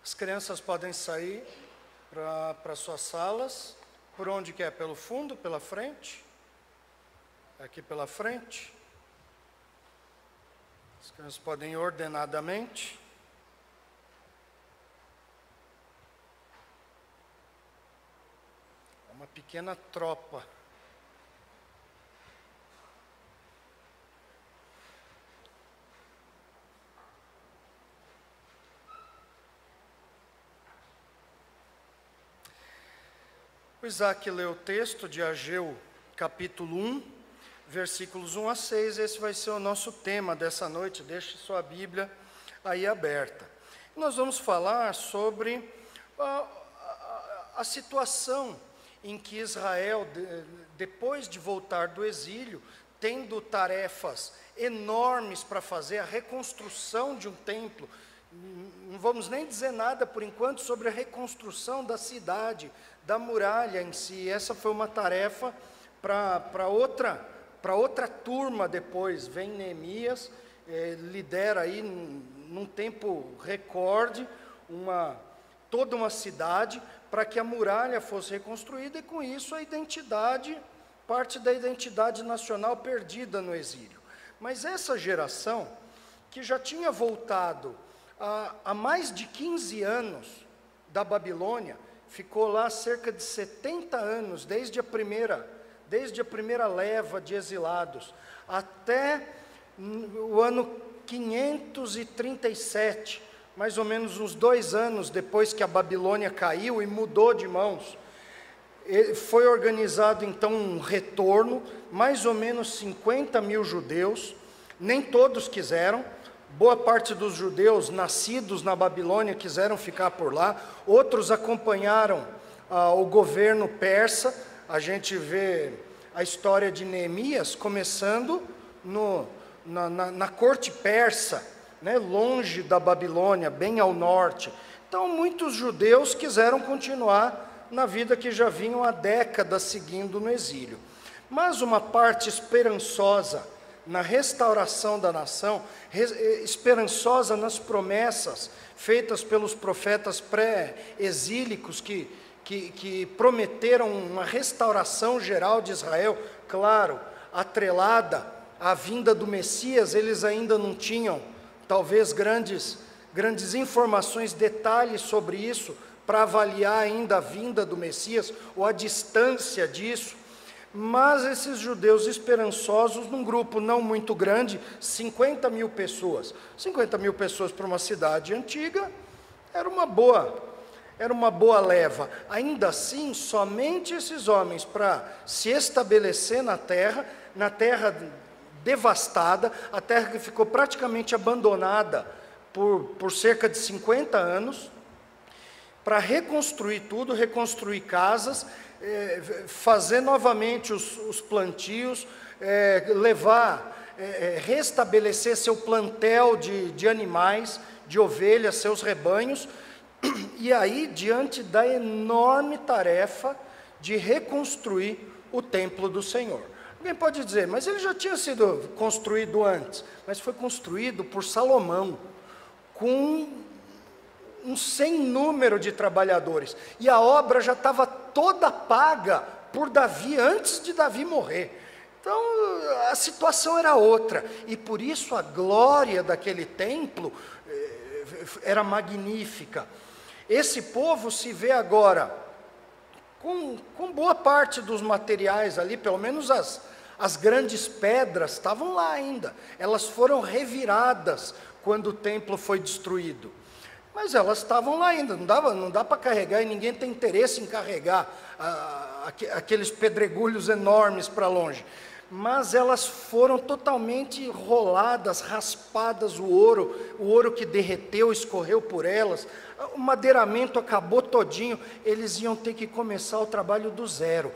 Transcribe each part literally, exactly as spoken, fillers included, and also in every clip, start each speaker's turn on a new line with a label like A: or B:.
A: As crianças podem sair para suas salas. Por onde que é? Pelo fundo, pela frente? Aqui pela frente. As crianças podem ir ordenadamente. Uma pequena tropa. O Isaac leu o texto de Ageu, capítulo um, versículos um a seis. Esse vai ser o nosso tema dessa noite. Deixe sua Bíblia aí aberta. Nós vamos falar sobre a, a, a situação em que Israel, de, depois de voltar do exílio, tendo tarefas enormes para fazer, a reconstrução de um templo. Não vamos nem dizer nada por enquanto sobre a reconstrução da cidade, da muralha em si. Essa foi uma tarefa para outra, para outra turma depois. Vem Neemias, eh, lidera aí num, num tempo recorde uma, toda uma cidade para que a muralha fosse reconstruída, e com isso a identidade, parte da identidade nacional perdida no exílio. Mas essa geração, que já tinha voltado há, há mais de quinze anos da Babilônia, ficou lá cerca de setenta anos, desde a primeira, desde a primeira leva de exilados, até o ano quinhentos e trinta e sete, mais ou menos uns dois anos depois que a Babilônia caiu e mudou de mãos. Foi organizado então um retorno, mais ou menos cinquenta mil judeus, nem todos quiseram. Boa parte dos judeus nascidos na Babilônia quiseram ficar por lá, outros acompanharam ah, o governo persa. A gente vê a história de Neemias começando no, na, na, na corte persa, né, longe da Babilônia, bem ao norte. Então muitos judeus quiseram continuar na vida que já vinham há décadas seguindo no exílio. Mas uma parte esperançosa na restauração da nação, esperançosa nas promessas feitas pelos profetas pré-exílicos que, que, que prometeram uma restauração geral de Israel, claro, atrelada à vinda do Messias. Eles ainda não tinham, talvez, grandes, grandes informações, detalhes sobre isso, para avaliar ainda a vinda do Messias, ou a distância disso. Mas esses judeus esperançosos, num grupo não muito grande, cinquenta mil pessoas, cinquenta mil pessoas para uma cidade antiga, era uma boa, era uma boa leva. Ainda assim, somente esses homens, para se estabelecer na terra, na terra devastada, a terra que ficou praticamente abandonada por, por cerca de cinquenta anos, para reconstruir tudo, reconstruir casas, É, fazer novamente os, os plantios, é, levar, é, restabelecer seu plantel de, de animais, de ovelhas, seus rebanhos, e aí diante da enorme tarefa de reconstruir o templo do Senhor. Alguém pode dizer, mas ele já tinha sido construído antes, mas foi construído por Salomão, com um sem número de trabalhadores, e a obra já estava toda paga por Davi, antes de Davi morrer. Então a situação era outra, e por isso a glória daquele templo eh, era magnífica. Esse povo se vê agora com, com boa parte dos materiais ali, pelo menos as, as grandes pedras estavam lá ainda, elas foram reviradas quando o templo foi destruído. Mas elas estavam lá ainda, não, dava, não dá para carregar, e ninguém tem interesse em carregar ah, aqueles pedregulhos enormes para longe. Mas elas foram totalmente roladas, raspadas, o ouro, o ouro que derreteu, escorreu por elas, o madeiramento acabou todinho, eles iam ter que começar o trabalho do zero.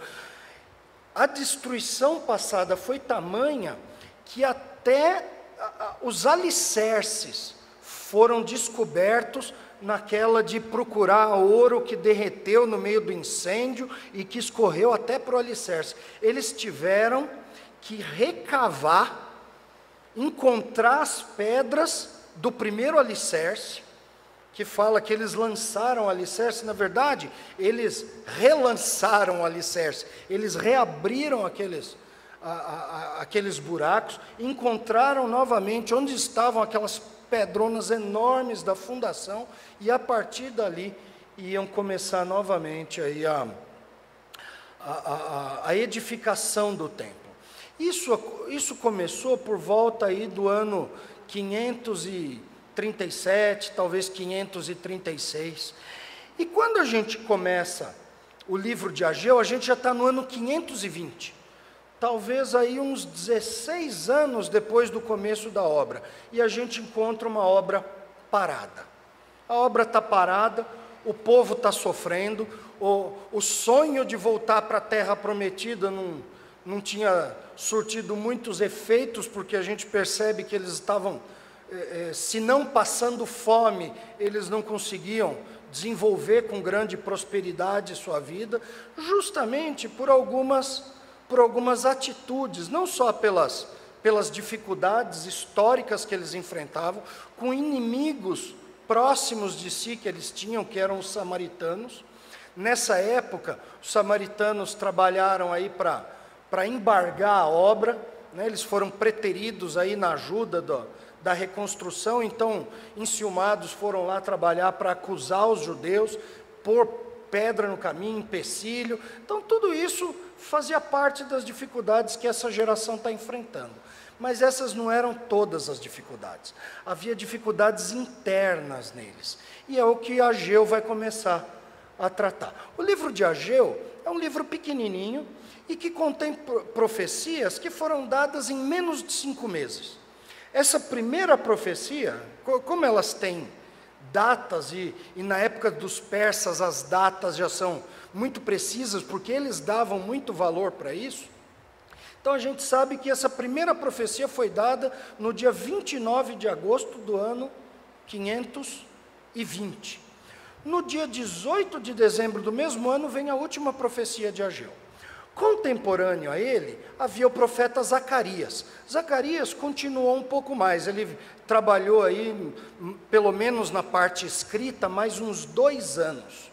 A: A destruição passada foi tamanha que até ah, os alicerces foram descobertos naquela de procurar ouro que derreteu no meio do incêndio e que escorreu até para o alicerce. Eles tiveram que recavar, encontrar as pedras do primeiro alicerce, que fala que eles lançaram o alicerce. Na verdade, eles relançaram o alicerce, eles reabriram aqueles, a, a, a, aqueles buracos, encontraram novamente onde estavam aquelas pedronas enormes da fundação, e a partir dali iam começar novamente aí a, a, a, a edificação do templo. Isso, isso começou por volta aí do ano quinhentos e trinta e sete, talvez quinhentos e trinta e seis. E quando a gente começa o livro de Ageu, a gente já está no ano quinhentos e vinte. Talvez aí uns dezesseis anos depois do começo da obra. E a gente encontra uma obra parada. A obra está parada, o povo está sofrendo, o, o sonho de voltar para a terra prometida não, não tinha surtido muitos efeitos, porque a gente percebe que eles estavam, eh, eh, se não passando fome, eles não conseguiam desenvolver com grande prosperidade sua vida, justamente por algumas, por algumas atitudes, não só pelas, pelas dificuldades históricas que eles enfrentavam, com inimigos próximos de si que eles tinham, que eram os samaritanos. Nessa época, os samaritanos trabalharam aí para para embargar a obra, né? Eles foram preteridos aí na ajuda do, da reconstrução, então enciumados foram lá trabalhar para acusar os judeus, pôr pedra no caminho, empecilho. Então tudo isso fazia parte das dificuldades que essa geração está enfrentando. Mas essas não eram todas as dificuldades. Havia dificuldades internas neles. E é o que Ageu vai começar a tratar. O livro de Ageu é um livro pequenininho e que contém profecias que foram dadas em menos de cinco meses. Essa primeira profecia, como elas têm datas, e, e na época dos persas as datas já são muito precisas, porque eles davam muito valor para isso, então a gente sabe que essa primeira profecia foi dada no dia vinte e nove de agosto do ano quinhentos e vinte. No dia dezoito de dezembro do mesmo ano vem a última profecia de Ageu. Contemporâneo a ele, havia o profeta Zacarias. Zacarias continuou um pouco mais, ele trabalhou aí, pelo menos na parte escrita, mais uns dois anos.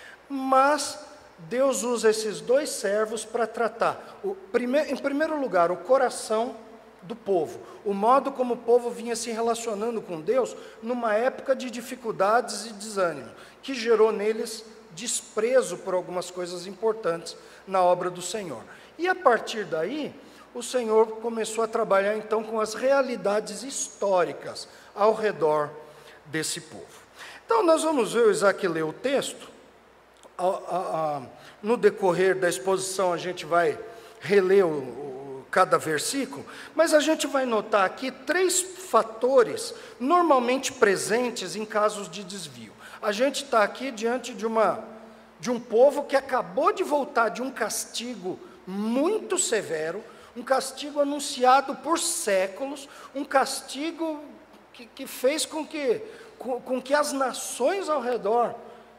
A: Mas Deus usa esses dois servos para tratar, o prime- em primeiro lugar, o coração do povo, o modo como o povo vinha se relacionando com Deus, numa época de dificuldades e desânimo, que gerou neles desprezo por algumas coisas importantes na obra do Senhor. E a partir daí, o Senhor começou a trabalhar então com as realidades históricas ao redor desse povo. Então nós vamos ver, o Isaac lê o texto, a, a, a, no decorrer da exposição a gente vai reler o, o, cada versículo, mas a gente vai notar aqui três fatores normalmente presentes em casos de desvio. A gente está aqui diante de, uma, de um povo que acabou de voltar de um castigo muito severo, um castigo anunciado por séculos, um castigo que, que fez com que, com, com que as nações ao redor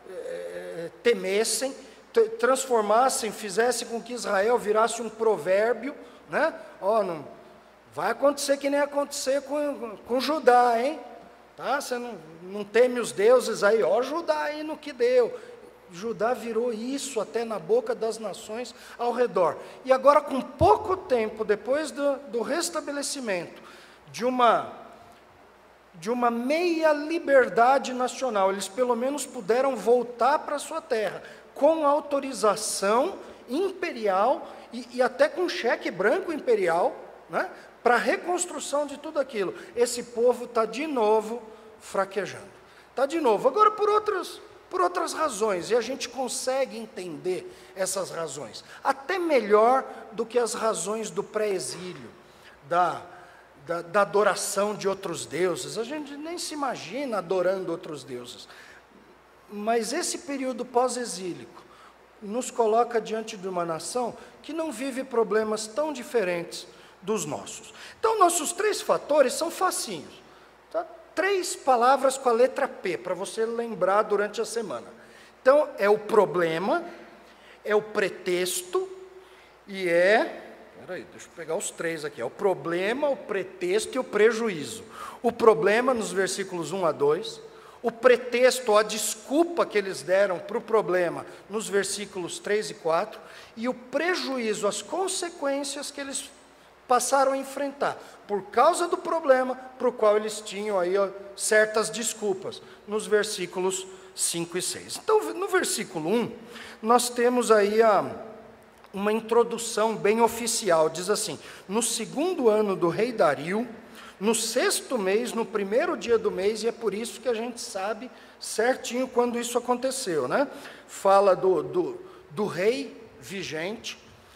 A: é, temessem, transformassem, fizessem com que Israel virasse um provérbio, né? Ó, não vai acontecer que nem acontecer com, com Judá, hein? Tá? Você não, não teme os deuses aí, ó, Judá aí no que deu. Judá virou isso até na boca das nações ao redor. E agora, com pouco tempo, depois do, do restabelecimento de uma, de uma meia liberdade nacional, eles pelo menos puderam voltar para a sua terra, com autorização imperial e, e até com cheque branco imperial, né, para a reconstrução de tudo aquilo. Esse povo está de novo fraquejando. Está de novo, agora por outras, por outras razões, e a gente consegue entender essas razões, até melhor do que as razões do pré-exílio, da, da, da adoração de outros deuses. A gente nem se imagina adorando outros deuses. Mas esse período pós-exílico nos coloca diante de uma nação que não vive problemas tão diferentes dos nossos. Então, nossos três fatores são facinhos. Tá? Três palavras com a letra P, para você lembrar durante a semana. Então, é o problema, é o pretexto e é... Peraí, deixa eu pegar os três aqui. É o problema, o pretexto e o prejuízo. O problema, nos versículos um a dois. o pretexto, a desculpa que eles deram para o problema nos versículos três e quatro, e o prejuízo, as consequências que eles passaram a enfrentar, por causa do problema para o qual eles tinham aí ó, certas desculpas, nos versículos cinco e seis. Então, no versículo um, nós temos aí a, uma introdução bem oficial, diz assim: no segundo ano do rei Dario, no sexto mês, no primeiro dia do mês, e é por isso que a gente sabe certinho quando isso aconteceu, né? Fala do, do, do rei vigente,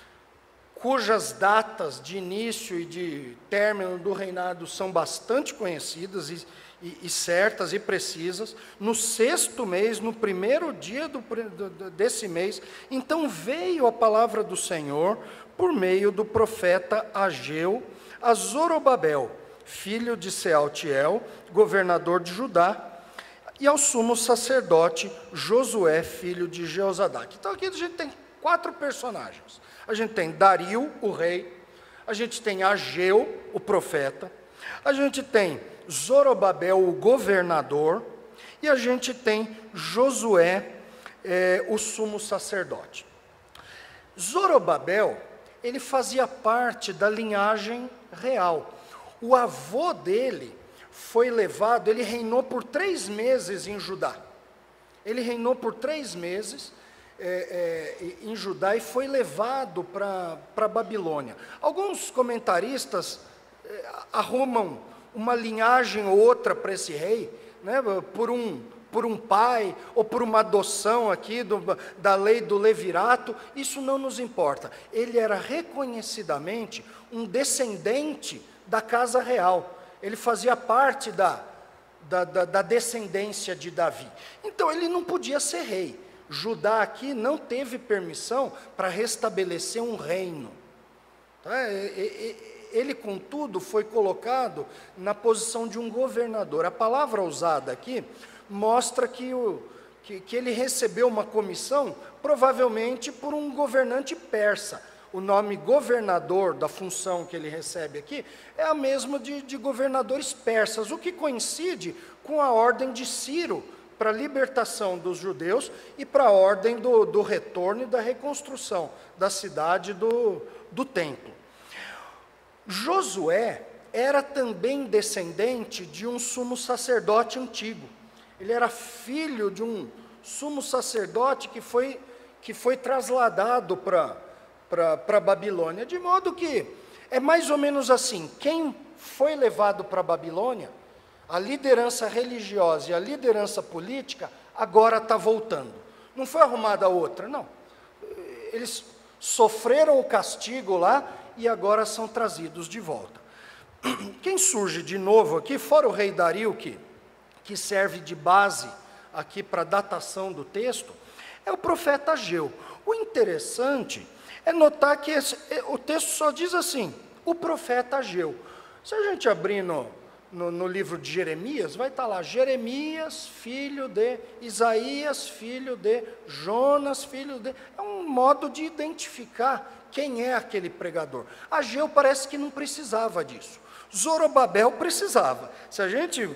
A: cujas datas de início e de término do reinado são bastante conhecidas e, e, e certas e precisas. No sexto mês, no primeiro dia do, do, desse mês, então veio a palavra do Senhor por meio do profeta Ageu a Zorobabel, filho de Sealtiel, governador de Judá, e ao sumo sacerdote Josué, filho de Jeozadak. Então aqui a gente tem quatro personagens. A gente tem Dario, o rei, a gente tem Ageu, o profeta, a gente tem Zorobabel, o governador, e a gente tem Josué, eh, o sumo sacerdote. Zorobabel, ele fazia parte da linhagem real. O avô dele foi levado, ele reinou por três meses em Judá. Ele reinou por três meses é, é, em Judá e foi levado para a Babilônia. Alguns comentaristas é, arrumam uma linhagem ou outra para esse rei, né, por um, por um pai, ou por uma adoção aqui do, da lei do levirato. Isso não nos importa. Ele era reconhecidamente um descendente da casa real, ele fazia parte da, da, da, da descendência de Davi. Então ele não podia ser rei. Judá aqui não teve permissão para restabelecer um reino. Tá? Ele, contudo, foi colocado na posição de um governador. A palavra usada aqui mostra que, o, que, que ele recebeu uma comissão, provavelmente por um governante persa. O nome governador, da função que ele recebe aqui, é a mesma de, de governadores persas, o que coincide com a ordem de Ciro para a libertação dos judeus e para a ordem do, do retorno e da reconstrução da cidade do, do templo. Josué era também descendente de um sumo sacerdote antigo. Ele era filho de um sumo sacerdote que foi, que foi trasladado para para a Babilônia, de modo que é mais ou menos assim: quem foi levado para a Babilônia, a liderança religiosa e a liderança política, agora está voltando. Não foi arrumada outra, não. Eles sofreram o castigo lá e agora são trazidos de volta. Quem surge de novo aqui, fora o rei Dario, que, que serve de base aqui para a datação do texto, é o profeta Ageu. O interessante é notar que esse, o texto só diz assim: o profeta Ageu. Se a gente abrir no, no, no livro de Jeremias, vai estar lá: Jeremias, filho de Isaías, filho de Jonas, filho de... É um modo de identificar quem é aquele pregador. Ageu parece que não precisava disso. Zorobabel precisava. Se a gente...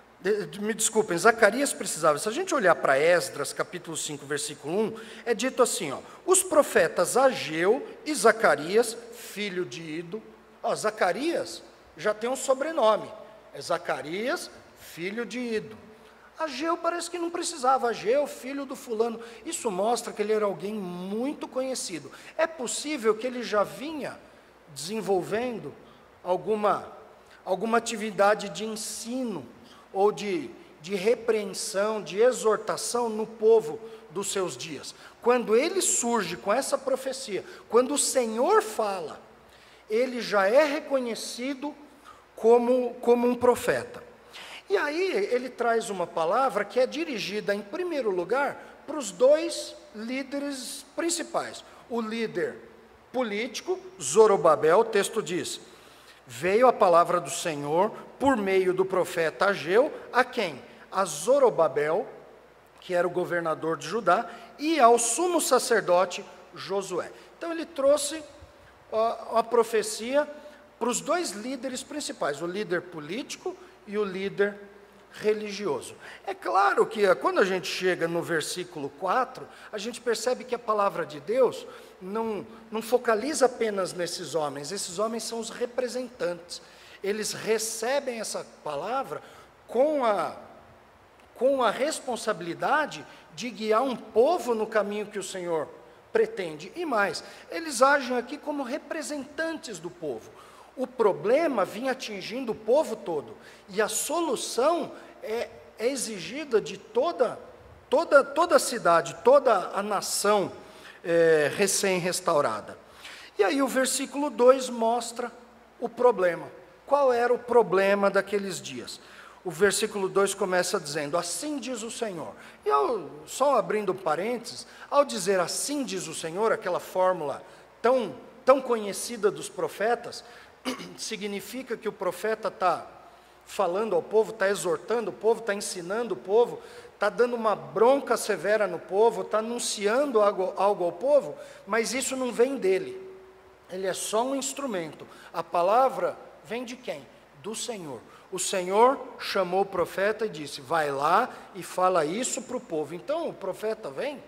A: Me desculpem, Zacarias precisava. Se a gente olhar para Esdras, capítulo cinco, versículo um, é dito assim, ó: os profetas Ageu e Zacarias, filho de Ido. Ó, Zacarias já tem um sobrenome, é Zacarias, filho de Ido. Ageu parece que não precisava. Ageu, filho do fulano. Isso mostra que ele era alguém muito conhecido. É possível que ele já vinha desenvolvendo alguma, alguma atividade de ensino ou de, de repreensão, de exortação no povo dos seus dias. Quando ele surge com essa profecia, quando o Senhor fala, ele já é reconhecido como, como um profeta. E aí ele traz uma palavra que é dirigida, em primeiro lugar, para os dois líderes principais. O líder político, Zorobabel, o texto diz: veio a palavra do Senhor por meio do profeta Ageu, a quem? A Zorobabel, que era o governador de Judá, e ao sumo sacerdote Josué. Então ele trouxe ó, a profecia para os dois líderes principais, o líder político e o líder religioso. É claro que quando a gente chega no versículo quatro, a gente percebe que a palavra de Deus não, não focaliza apenas nesses homens, esses homens são os representantes, eles recebem essa palavra com a, com a responsabilidade de guiar um povo no caminho que o Senhor pretende, e mais, eles agem aqui como representantes do povo. O problema vinha atingindo o povo todo, e a solução é, é exigida de toda, toda, toda a cidade, toda a nação é, recém-restaurada. E aí o versículo dois mostra o problema. Qual era o problema daqueles dias? O versículo dois começa dizendo, assim diz o Senhor. E eu, só abrindo parênteses, ao dizer assim diz o Senhor, aquela fórmula tão, tão conhecida dos profetas, significa que o profeta está falando ao povo, está exortando o povo, está ensinando o povo, está dando uma bronca severa no povo, está anunciando algo, algo ao povo, mas isso não vem dele, ele é só um instrumento. A palavra vem de quem? Do Senhor. O Senhor chamou o profeta e disse, vai lá e fala isso para o povo. Então o profeta vem,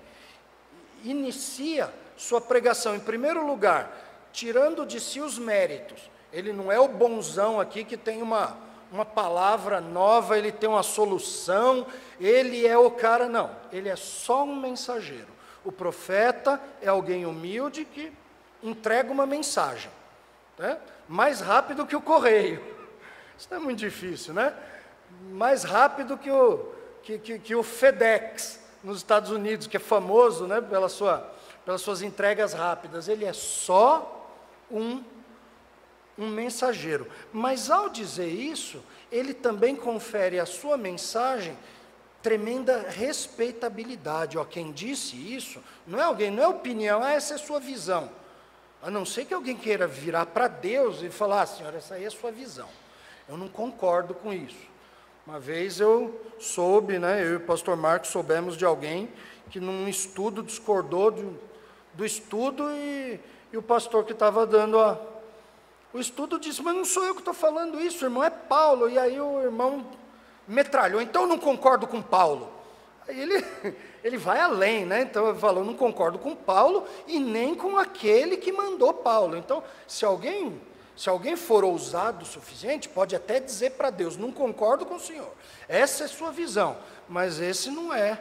A: inicia sua pregação, em primeiro lugar, tirando de si os méritos. Ele não é o bonzão aqui que tem uma, uma palavra nova, ele tem uma solução, ele é o cara, não. Ele é só um mensageiro. O profeta é alguém humilde que entrega uma mensagem, né? Mais rápido que o correio. Isso não é muito difícil, né? Mais rápido que o, que, que, que o FedEx nos Estados Unidos, que é famoso, né, pela sua, pelas suas entregas rápidas. Ele é só um, um mensageiro. Mas ao dizer isso, ele também confere à sua mensagem tremenda respeitabilidade. Ó, quem disse isso não é alguém, não é opinião, ah, essa é a sua visão. A não ser que alguém queira virar para Deus e falar, ah, senhora, essa aí é a sua visão. Eu não concordo com isso. Uma vez eu soube, né, eu e o pastor Marcos soubemos de alguém que num estudo discordou do, do estudo e, e o pastor que estava dando a, o estudo disse, mas não sou eu que estou falando isso, irmão, é Paulo. E aí o irmão metralhou, então eu não concordo com Paulo. Aí ele, ele vai além, né? Então ele falou, não concordo com Paulo e nem com aquele que mandou Paulo. Então, se alguém... Se alguém for ousado o suficiente, pode até dizer para Deus, não concordo com o Senhor, essa é a sua visão, mas esse não é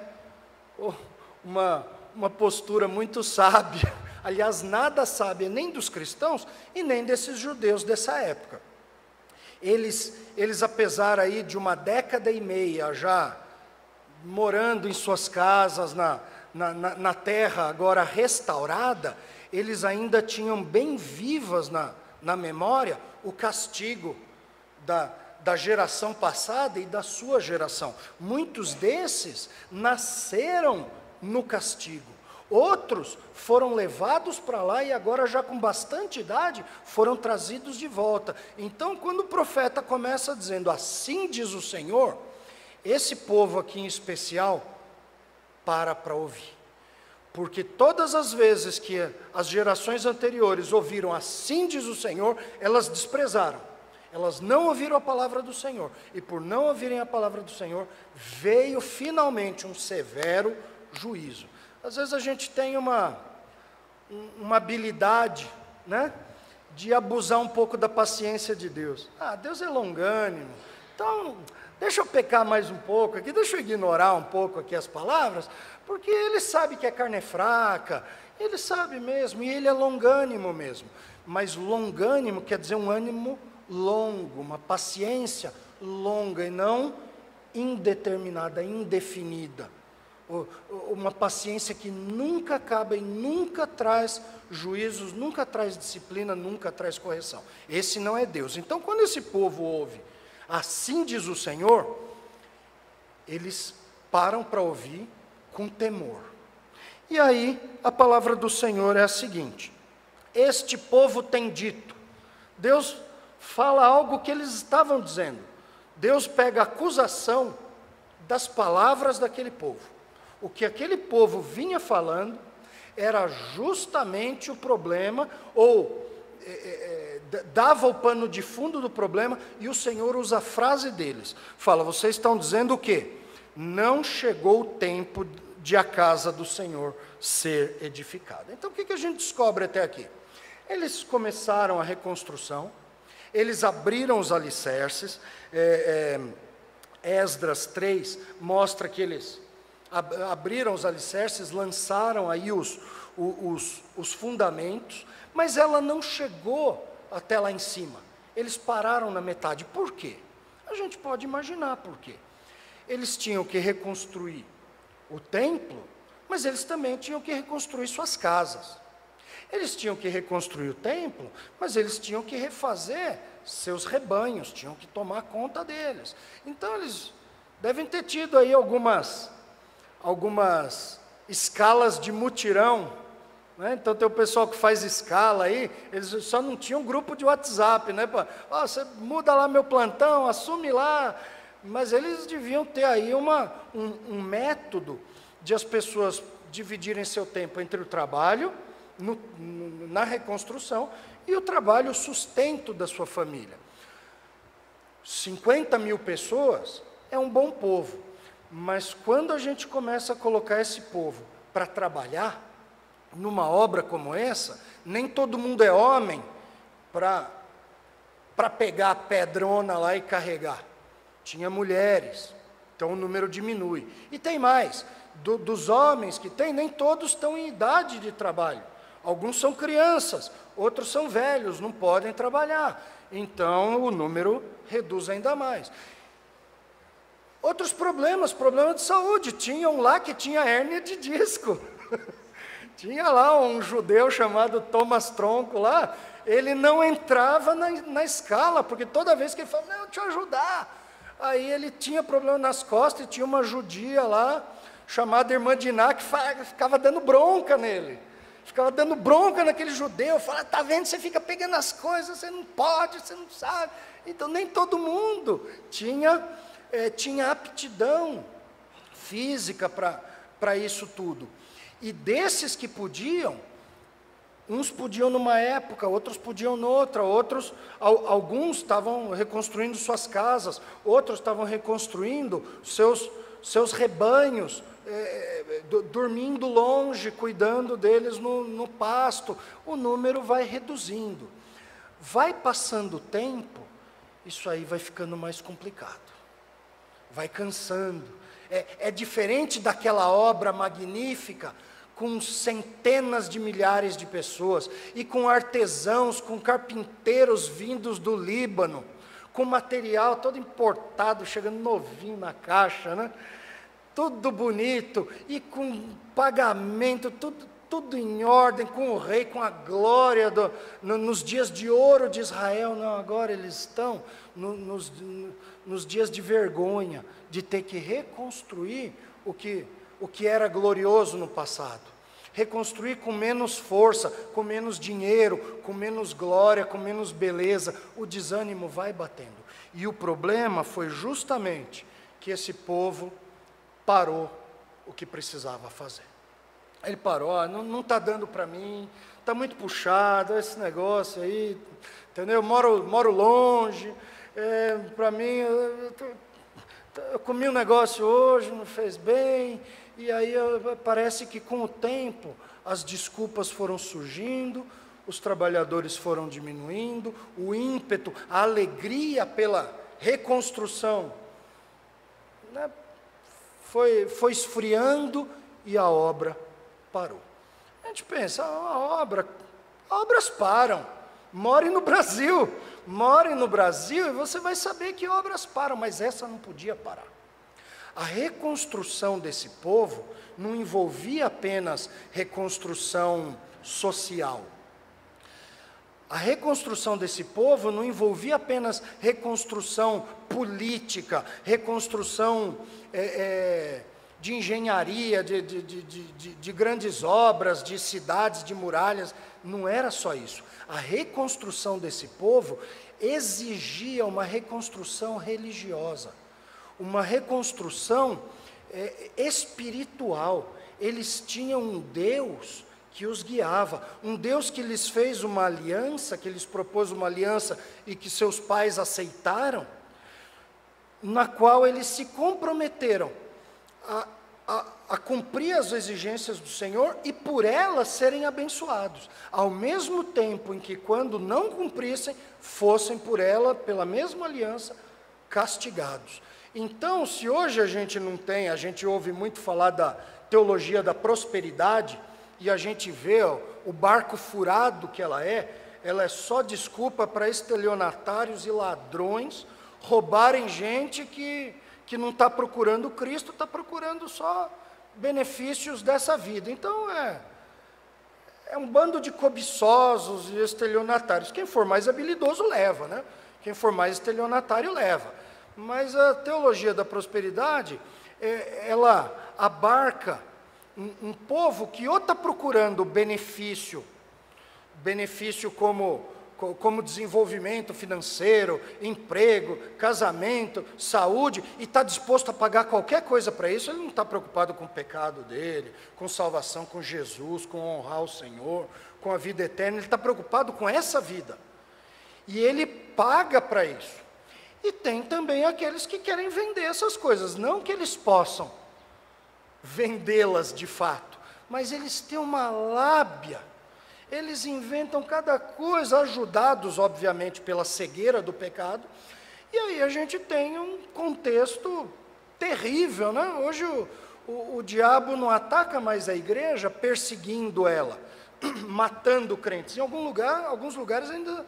A: uma, uma postura muito sábia, aliás, nada sábia nem dos cristãos e nem desses judeus dessa época. Eles, eles apesar aí de uma década e meia já morando em suas casas, na, na, na, na terra agora restaurada, eles ainda tinham bem vivas na na memória, o castigo da, da geração passada e da sua geração. Muitos desses nasceram no castigo. Outros foram levados para lá e agora já com bastante idade foram trazidos de volta. Então, quando o profeta começa dizendo, assim diz o Senhor, esse povo aqui em especial para para ouvir. Porque todas as vezes que as gerações anteriores ouviram assim diz o Senhor, elas desprezaram. Elas não ouviram a palavra do Senhor. E por não ouvirem a palavra do Senhor, veio finalmente um severo juízo. Às vezes a gente tem uma, uma habilidade, né, de abusar um pouco da paciência de Deus. Ah, Deus é longânimo. Então, deixa eu pecar mais um pouco aqui, deixa eu ignorar um pouco aqui as palavras, porque ele sabe que a carne é fraca, ele sabe mesmo, e ele é longânimo mesmo. Mas longânimo quer dizer um ânimo longo, uma paciência longa, e não indeterminada, indefinida. Uma paciência que nunca acaba e nunca traz juízos, nunca traz disciplina, nunca traz correção. Esse não é Deus. Então, quando esse povo ouve, assim diz o Senhor, eles param para ouvir com temor. E aí, a palavra do Senhor é a seguinte, este povo tem dito, Deus fala algo que eles estavam dizendo, Deus pega a acusação das palavras daquele povo. O que aquele povo vinha falando era justamente o problema, ou é, é, dava o pano de fundo do problema, e o Senhor usa a frase deles. Fala, vocês estão dizendo o quê? Não chegou o tempo de a casa do Senhor ser edificada. Então, o que, que a gente descobre até aqui? Eles começaram a reconstrução, eles abriram os alicerces, é, é, Esdras três mostra que eles ab abriram os alicerces, lançaram aí os, os, os fundamentos, mas ela não chegou até lá em cima. Eles pararam na metade. Por quê? A gente pode imaginar por quê. Eles tinham que reconstruir o templo, mas eles também tinham que reconstruir suas casas. Eles tinham que reconstruir o templo, mas eles tinham que refazer seus rebanhos, tinham que tomar conta deles. Então eles devem ter tido aí algumas, algumas escalas de mutirão, né? Então tem o pessoal que faz escala aí, eles só não tinham um grupo de WhatsApp, né? Oh, você muda lá meu plantão, assume lá. Mas eles deviam ter aí uma, um, um método de as pessoas dividirem seu tempo entre o trabalho, no, no, na reconstrução, e o trabalho, o sustento da sua família. cinquenta mil pessoas é um bom povo, mas quando a gente começa a colocar esse povo para trabalhar, numa obra como essa, nem todo mundo é homem para para pegar a pedrona lá e carregar. Tinha mulheres, então o número diminui. E tem mais, do, dos homens que tem, nem todos estão em idade de trabalho. Alguns são crianças, outros são velhos, não podem trabalhar. Então o número reduz ainda mais. Outros problemas, problemas de saúde. Tinha um lá que tinha hérnia de disco. Tinha lá um judeu chamado Thomas Tronco lá, ele não entrava na, na escala, porque toda vez que ele falava, não, deixa eu ajudar. Aí ele tinha problema nas costas, e tinha uma judia lá, chamada Irmã Diná, que ficava dando bronca nele. Ficava dando bronca naquele judeu, falava, tá vendo, você fica pegando as coisas, você não pode, você não sabe. Então nem todo mundo tinha, é, tinha aptidão física para isso tudo. E desses que podiam, uns podiam numa época, outros podiam noutra, outros, alguns estavam reconstruindo suas casas, outros estavam reconstruindo seus, seus rebanhos, é, dormindo longe, cuidando deles no, no pasto. O número vai reduzindo. Vai passando o tempo, isso aí vai ficando mais complicado, vai cansando. É, é diferente daquela obra magnífica, com centenas de milhares de pessoas, e com artesãos, com carpinteiros vindos do Líbano, com material todo importado, chegando novinho na caixa, né? Tudo bonito, e com pagamento, tudo, tudo em ordem, com o rei, com a glória, do, no, nos dias de ouro de Israel. Não, agora eles estão no, nos, no, nos dias de vergonha, de ter que reconstruir o que, o que era glorioso no passado. Reconstruir com menos força, com menos dinheiro, com menos glória, com menos beleza. O desânimo vai batendo. E o problema foi justamente que esse povo parou o que precisava fazer. Ele parou, ah, não está dando para mim, está muito puxado esse negócio aí, entendeu? Eu moro, moro longe, é, para mim, eu, eu, eu comi um negócio hoje, não fez bem. E aí parece que com o tempo as desculpas foram surgindo, os trabalhadores foram diminuindo, o ímpeto, a alegria pela reconstrução, né, foi, foi esfriando e a obra parou. A gente pensa, a obra, obras param, more no Brasil, more no Brasil e você vai saber que obras param, mas essa não podia parar. A reconstrução desse povo não envolvia apenas reconstrução social. A reconstrução desse povo não envolvia apenas reconstrução política, reconstrução é, é, de engenharia, de, de, de, de, de grandes obras, de cidades, de muralhas. Não era só isso. A reconstrução desse povo exigia uma reconstrução religiosa, uma reconstrução é, espiritual. Eles tinham um Deus que os guiava, um Deus que lhes fez uma aliança, que lhes propôs uma aliança e que seus pais aceitaram, na qual eles se comprometeram a, a, a cumprir as exigências do Senhor e por elas serem abençoados, ao mesmo tempo em que, quando não cumprissem, fossem por ela, pela mesma aliança, castigados. Então, se hoje a gente não tem, a gente ouve muito falar da teologia da prosperidade, e a gente vê ó, o barco furado que ela é, ela é só desculpa para estelionatários e ladrões roubarem gente que, que não está procurando Cristo, está procurando só benefícios dessa vida. Então, é, é um bando de cobiçosos e estelionatários. Quem for mais habilidoso leva, né? Quem for mais estelionatário leva. Mas a teologia da prosperidade, é, ela abarca um, um povo que ou está procurando benefício, benefício como, como desenvolvimento financeiro, emprego, casamento, saúde, e está disposto a pagar qualquer coisa para isso. Ele não está preocupado com o pecado dele, com salvação, com Jesus, com honrar o Senhor, com a vida eterna. Ele está preocupado com essa vida, e ele paga para isso. E tem também aqueles que querem vender essas coisas, não que eles possam vendê-las de fato, mas eles têm uma lábia, eles inventam cada coisa, ajudados, obviamente, pela cegueira do pecado, e aí a gente tem um contexto terrível, né? Hoje o, o, o diabo não ataca mais a igreja perseguindo ela, matando crentes. Em algum lugar, alguns lugares ainda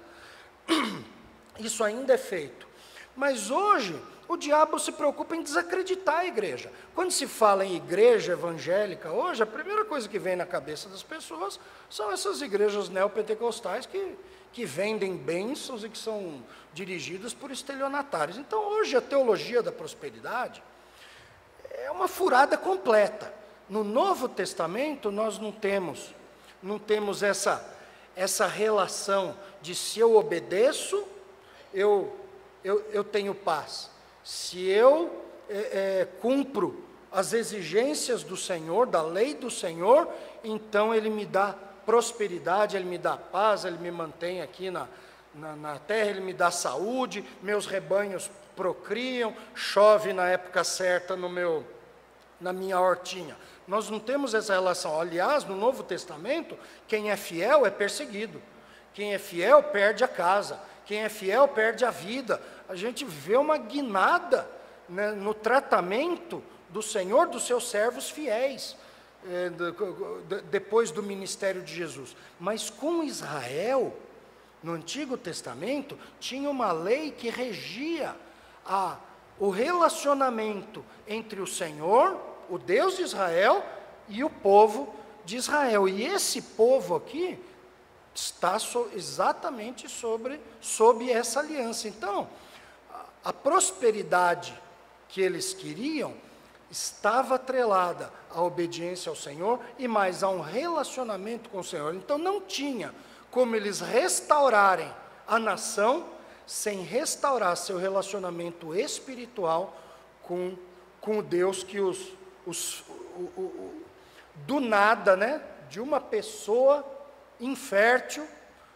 A: isso ainda é feito. Mas hoje, o diabo se preocupa em desacreditar a igreja. Quando se fala em igreja evangélica hoje, a primeira coisa que vem na cabeça das pessoas são essas igrejas neopentecostais que, que vendem bênçãos e que são dirigidas por estelionatários. Então, hoje, a teologia da prosperidade é uma furada completa. No Novo Testamento, nós não temos, não temos essa, essa relação de se eu obedeço, eu... Eu, eu tenho paz. Se eu é, é, cumpro as exigências do Senhor, da lei do Senhor, então Ele me dá prosperidade, Ele me dá paz, Ele me mantém aqui na, na, na terra, Ele me dá saúde, meus rebanhos procriam, chove na época certa no meu, na minha hortinha. Nós não temos essa relação. Aliás, no Novo Testamento, quem é fiel é perseguido. Quem é fiel perde a casa. Quem é fiel perde a vida. A gente vê uma guinada, né, no tratamento do Senhor dos seus servos fiéis, é, do, de, depois do ministério de Jesus. Mas com Israel, no Antigo Testamento, tinha uma lei que regia a, o relacionamento entre o Senhor, o Deus de Israel, e o povo de Israel. E esse povo aqui está so, exatamente sobre, sob essa aliança. Então, a, a prosperidade que eles queriam estava atrelada à obediência ao Senhor e mais a um relacionamento com o Senhor. Então, não tinha como eles restaurarem a nação sem restaurar seu relacionamento espiritual com, com o Deus que os, os o, o, o, do nada, né, de uma pessoa infértil,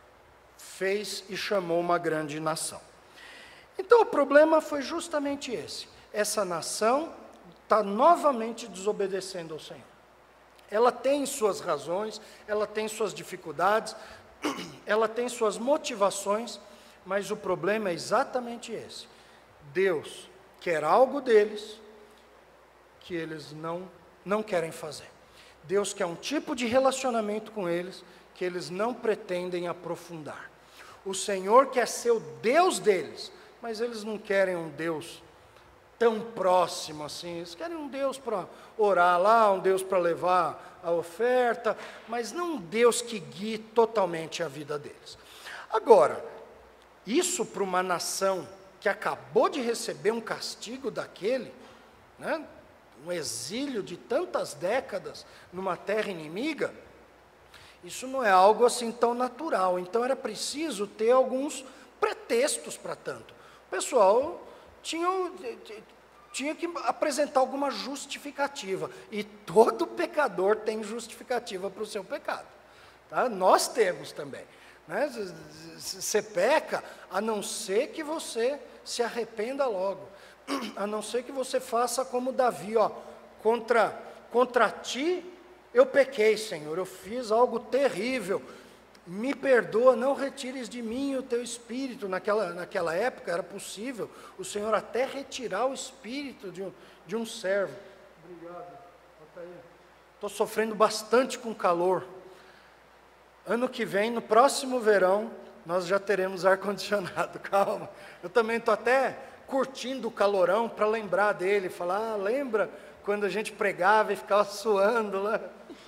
A: fez e chamou uma grande nação. Então o problema foi justamente esse. Essa nação está novamente desobedecendo ao Senhor. Ela tem suas razões, ela tem suas dificuldades, ela tem suas motivações, mas o problema é exatamente esse. Deus quer algo deles que eles não, não querem fazer. Deus quer um tipo de relacionamento com eles que eles não pretendem aprofundar. O Senhor quer ser o Deus deles, mas eles não querem um Deus tão próximo assim. Eles querem um Deus para orar lá, um Deus para levar a oferta, mas não um Deus que guie totalmente a vida deles. Agora, isso para uma nação que acabou de receber um castigo daquele, né, um exílio de tantas décadas numa terra inimiga, isso não é algo assim tão natural. Então era preciso ter alguns pretextos para tanto. O pessoal tinha, tinha que apresentar alguma justificativa. E todo pecador tem justificativa para o seu pecado. Tá? Nós temos também. Né? Você peca, a não ser que você se arrependa logo. A não ser que você faça como Davi, ó, contra, contra ti eu pequei, Senhor, eu fiz algo terrível. Me perdoa, não retires de mim o teu espírito. Naquela, naquela época era possível o Senhor até retirar o espírito de um, de um servo. Obrigado. Estou sofrendo bastante com calor. Ano que vem, no próximo verão, nós já teremos ar-condicionado. Calma. Eu também estou até curtindo o calorão para lembrar dele. Falar, ah, lembra quando a gente pregava e ficava suando lá?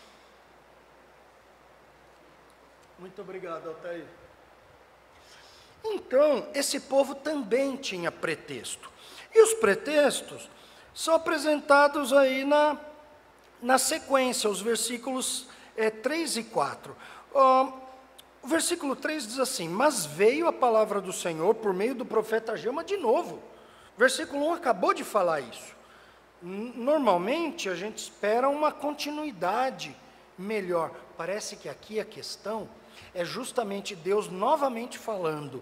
A: Muito obrigado, Altair. Então, esse povo também tinha pretexto. E os pretextos são apresentados aí na, na sequência, os versículos é, três e quatro. Oh, o versículo três diz assim: mas veio a palavra do Senhor por meio do profeta Ageu. Mas de novo, o versículo um acabou de falar isso. Normalmente, a gente espera uma continuidade melhor. Parece que aqui a questão é justamente Deus novamente falando.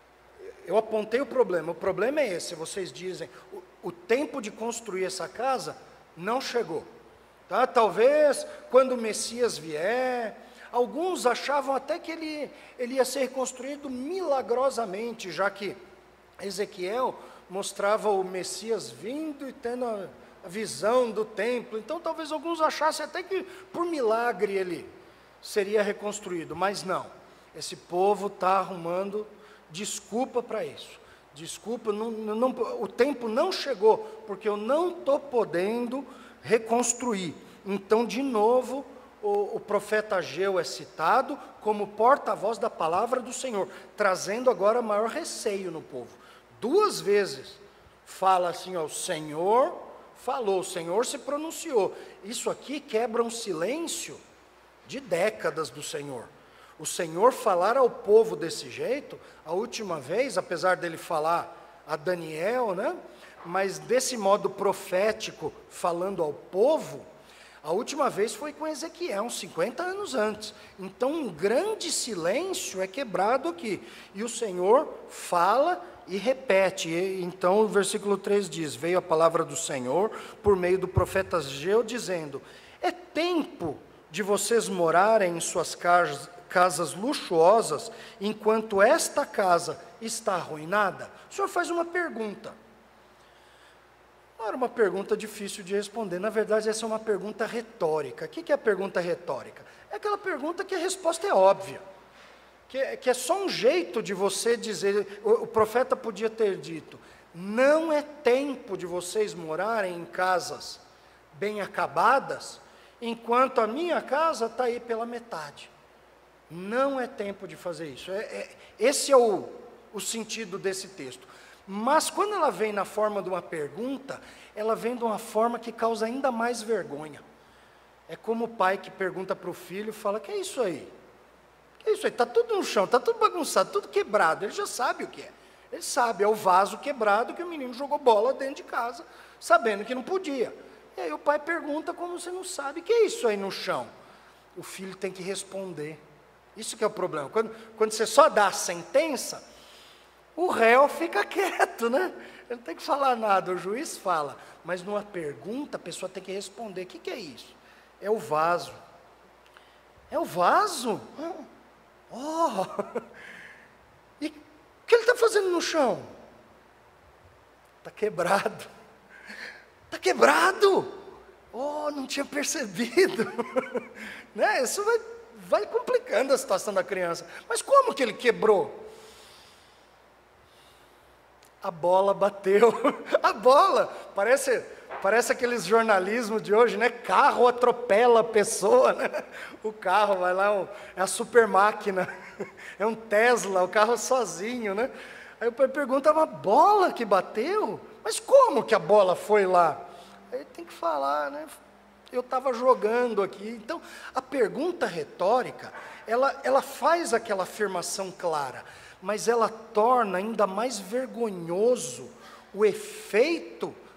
A: Eu apontei o problema, o problema é esse, vocês dizem, o, o tempo de construir essa casa não chegou. Tá? Talvez quando o Messias vier, alguns achavam até que ele, ele ia ser construído milagrosamente, já que Ezequiel mostrava o Messias vindo e tendo a, a visão do templo. Então talvez alguns achassem até que por milagre ele seria reconstruído, mas não. Esse povo está arrumando desculpa para isso. Desculpa, não, não, o tempo não chegou, porque eu não estou podendo reconstruir. Então, de novo, o, o profeta Ageu é citado como porta-voz da palavra do Senhor, trazendo agora maior receio no povo. Duas vezes fala assim, ó, o Senhor falou, o Senhor se pronunciou. Isso aqui quebra um silêncio de décadas do Senhor. O Senhor falar ao povo desse jeito, a última vez, apesar dele falar a Daniel, né? Mas desse modo profético, falando ao povo, a última vez foi com Ezequiel, uns cinquenta anos antes. Então um grande silêncio é quebrado aqui. E o Senhor fala e repete. E, então o versículo três diz: veio a palavra do Senhor por meio do profeta Ageu, dizendo: é tempo de vocês morarem em suas casas, casas luxuosas, enquanto esta casa está arruinada? O Senhor faz uma pergunta. Não era uma pergunta difícil de responder, na verdade essa é uma pergunta retórica. O que é a pergunta retórica? É aquela pergunta que a resposta é óbvia, que é, que é só um jeito de você dizer. O, o profeta podia ter dito: não é tempo de vocês morarem em casas bem acabadas, enquanto a minha casa está aí pela metade. Não é tempo de fazer isso. É, é, esse é o, o sentido desse texto. Mas quando ela vem na forma de uma pergunta, ela vem de uma forma que causa ainda mais vergonha. É como o pai que pergunta para o filho e fala: que é isso aí? Que é isso aí? Está tudo no chão, está tudo bagunçado, tudo quebrado. Ele já sabe o que é. Ele sabe, é o vaso quebrado que o menino jogou bola dentro de casa, sabendo que não podia. E aí o pai pergunta como você não sabe: o que é isso aí no chão? O filho tem que responder. Isso que é o problema. Quando, quando você só dá a sentença, o réu fica quieto, né? Ele não tem que falar nada, o juiz fala. Mas numa pergunta, a pessoa tem que responder: o que, que é isso? É o vaso. É o vaso? Oh! E o que ele está fazendo no chão? Está quebrado. Está quebrado! Oh, não tinha percebido. Né? Isso vai, vai complicando a situação da criança. Mas como que ele quebrou? A bola bateu. A bola! Parece, parece aqueles jornalismo de hoje, né? Carro atropela a pessoa, né? O carro vai lá, é a super máquina. É um Tesla, o carro sozinho, né? Aí o pai pergunta: uma bola que bateu? Mas como que a bola foi lá? Aí tem que falar, né? Eu estava jogando aqui. Então, a pergunta retórica, ela, ela faz aquela afirmação clara, mas ela torna ainda mais vergonhoso o efeito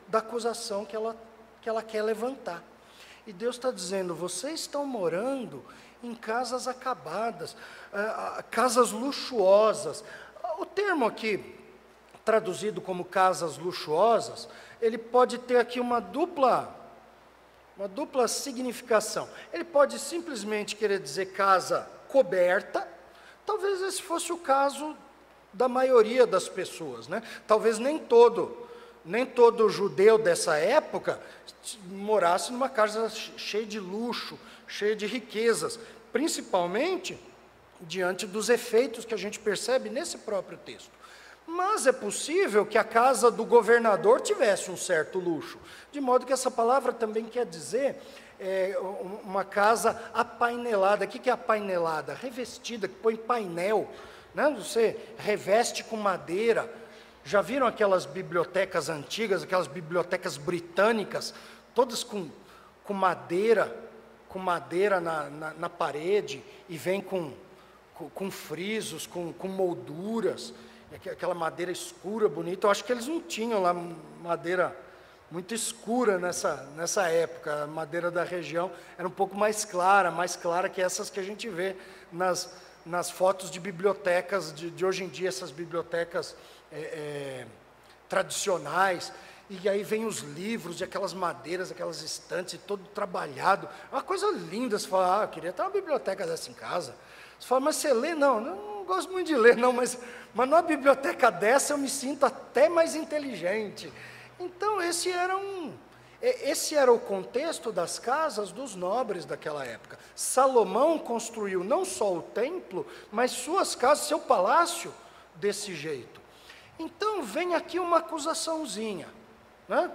A: da acusação que ela, que ela quer levantar. E Deus está dizendo, vocês estão morando em casas acabadas, uh, casas luxuosas. O termo aqui, traduzido como casas luxuosas, ele pode ter aqui uma dupla, uma dupla significação. Ele pode simplesmente querer dizer casa coberta, talvez esse fosse o caso da maioria das pessoas, né? Talvez nem todo, nem todo judeu dessa época morasse numa casa cheia de luxo, cheia de riquezas, principalmente diante dos efeitos que a gente percebe nesse próprio texto. Mas é possível que a casa do governador tivesse um certo luxo, de modo que essa palavra também quer dizer é, uma casa apainelada. O que é apainelada? Revestida, que põe painel, né? Você reveste com madeira. Já viram aquelas bibliotecas antigas, aquelas bibliotecas britânicas, todas com, com madeira, com madeira na, na, na parede, e vem com, com, com frisos, com, com molduras, aquela madeira escura, bonita. Eu acho que eles não tinham lá madeira muito escura nessa, nessa época. A madeira da região era um pouco mais clara, mais clara que essas que a gente vê nas, nas fotos de bibliotecas de, de hoje em dia, essas bibliotecas é, é, tradicionais. E aí vem os livros de aquelas madeiras, aquelas estantes, todo trabalhado. É uma coisa linda. Você fala, ah, eu queria ter uma biblioteca dessa em casa. Você fala, mas você lê? Não, não, não gosto muito de ler, não, mas, mas numa biblioteca dessa eu me sinto até mais inteligente. Então, esse era, um, esse era o contexto das casas dos nobres daquela época. Salomão construiu não só o templo, mas suas casas, seu palácio, desse jeito. Então, vem aqui uma acusaçãozinha, né?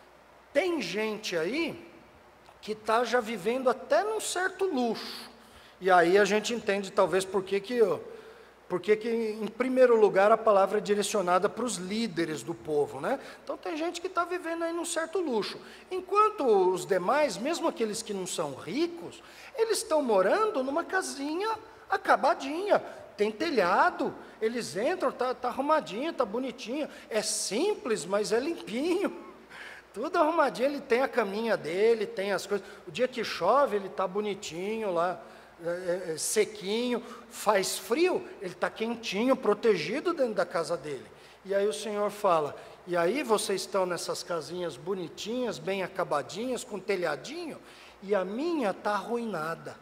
A: Tem gente aí que está já vivendo até num certo luxo. E aí a gente entende talvez por que que, por que que em primeiro lugar a palavra é direcionada para os líderes do povo, né? Então tem gente que está vivendo aí num certo luxo, enquanto os demais, mesmo aqueles que não são ricos, eles estão morando numa casinha acabadinha, tem telhado, eles entram, tá, tá arrumadinho, tá bonitinho, é simples, mas é limpinho, tudo arrumadinho, ele tem a caminha dele, tem as coisas, o dia que chove ele está bonitinho lá, É, é, sequinho, faz frio, ele está quentinho, protegido dentro da casa dele. E aí o Senhor fala, e aí vocês estão nessas casinhas bonitinhas, bem acabadinhas, com telhadinho, e a minha está arruinada,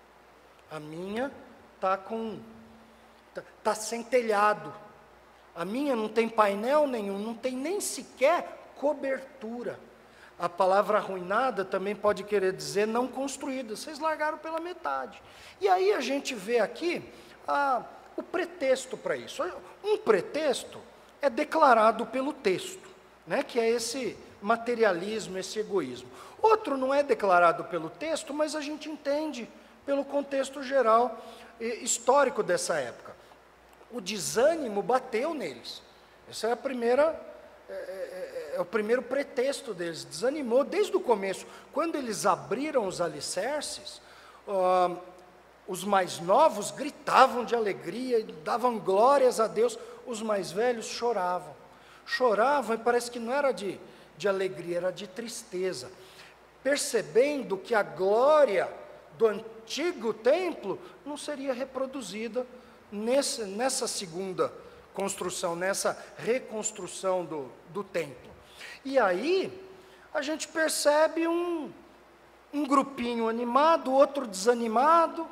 A: a minha está com, está tá sem telhado, a minha não tem painel nenhum, não tem nem sequer cobertura. A palavra arruinada também pode querer dizer não construída, vocês largaram pela metade. E aí a gente vê aqui ah, o pretexto para isso. Um pretexto é declarado pelo texto, né, que é esse materialismo, esse egoísmo. Outro não é declarado pelo texto, mas a gente entende pelo contexto geral histórico dessa época. O desânimo bateu neles. Essa é a primeira... É, é, é o primeiro pretexto deles, desanimou desde o começo. Quando eles abriram os alicerces, uh, os mais novos gritavam de alegria, davam glórias a Deus, os mais velhos choravam, choravam e parece que não era de, de alegria, era de tristeza, percebendo que a glória do antigo templo não seria reproduzida nesse, nessa segunda construção, nessa reconstrução do, do templo. E aí, a gente percebe um, um grupinho animado, outro desanimado,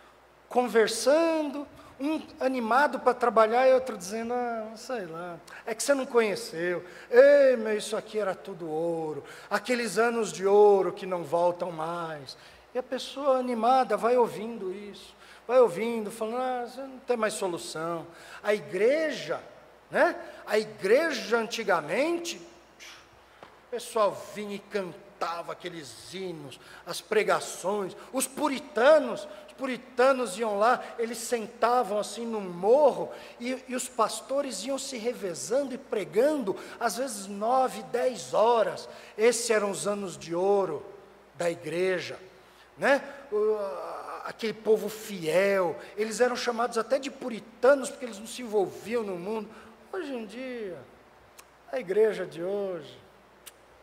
A: conversando, um animado para trabalhar e outro dizendo, ah, sei lá, é que você não conheceu, ei, mas isso aqui era tudo ouro, aqueles anos de ouro que não voltam mais. E a pessoa animada vai ouvindo isso, vai ouvindo, falando, ah, não tem mais solução. A igreja, né? A igreja antigamente, o pessoal vinha e cantava aqueles hinos, as pregações, os puritanos, os puritanos iam lá, eles sentavam assim num morro, e, e os pastores iam se revezando e pregando, às vezes nove, dez horas. Esses eram os anos de ouro da igreja, né? O, aquele povo fiel, eles eram chamados até de puritanos, porque eles não se envolviam no mundo. Hoje em dia, a igreja de hoje,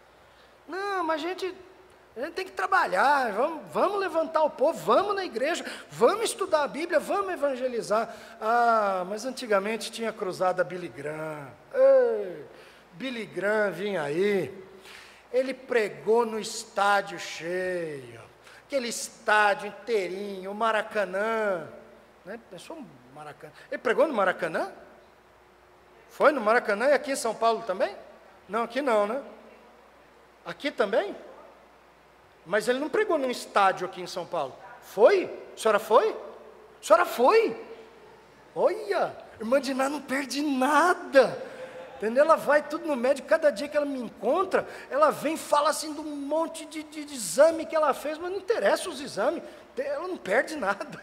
A: Não, mas a gente, a gente tem que trabalhar, vamos, vamos levantar o povo, vamos na igreja, vamos estudar a Bíblia, vamos evangelizar. Ah, mas antigamente tinha a cruzada Billy Graham. Ei, Billy Graham vinha aí, ele pregou no estádio cheio, aquele estádio inteirinho, o Maracanã, né? Pensou no Maracanã? Ele pregou no Maracanã? Foi no Maracanã e aqui em São Paulo também? Não, aqui não, né? Aqui também? Mas ele não pregou num estádio aqui em São Paulo. Foi? A senhora foi? A senhora foi? Olha, irmã Diná não perde nada. Entendeu? Ela vai tudo no médico, cada dia que ela me encontra, ela vem e fala assim de um monte de, de, de exame que ela fez, mas não interessa os exames, ela não perde nada.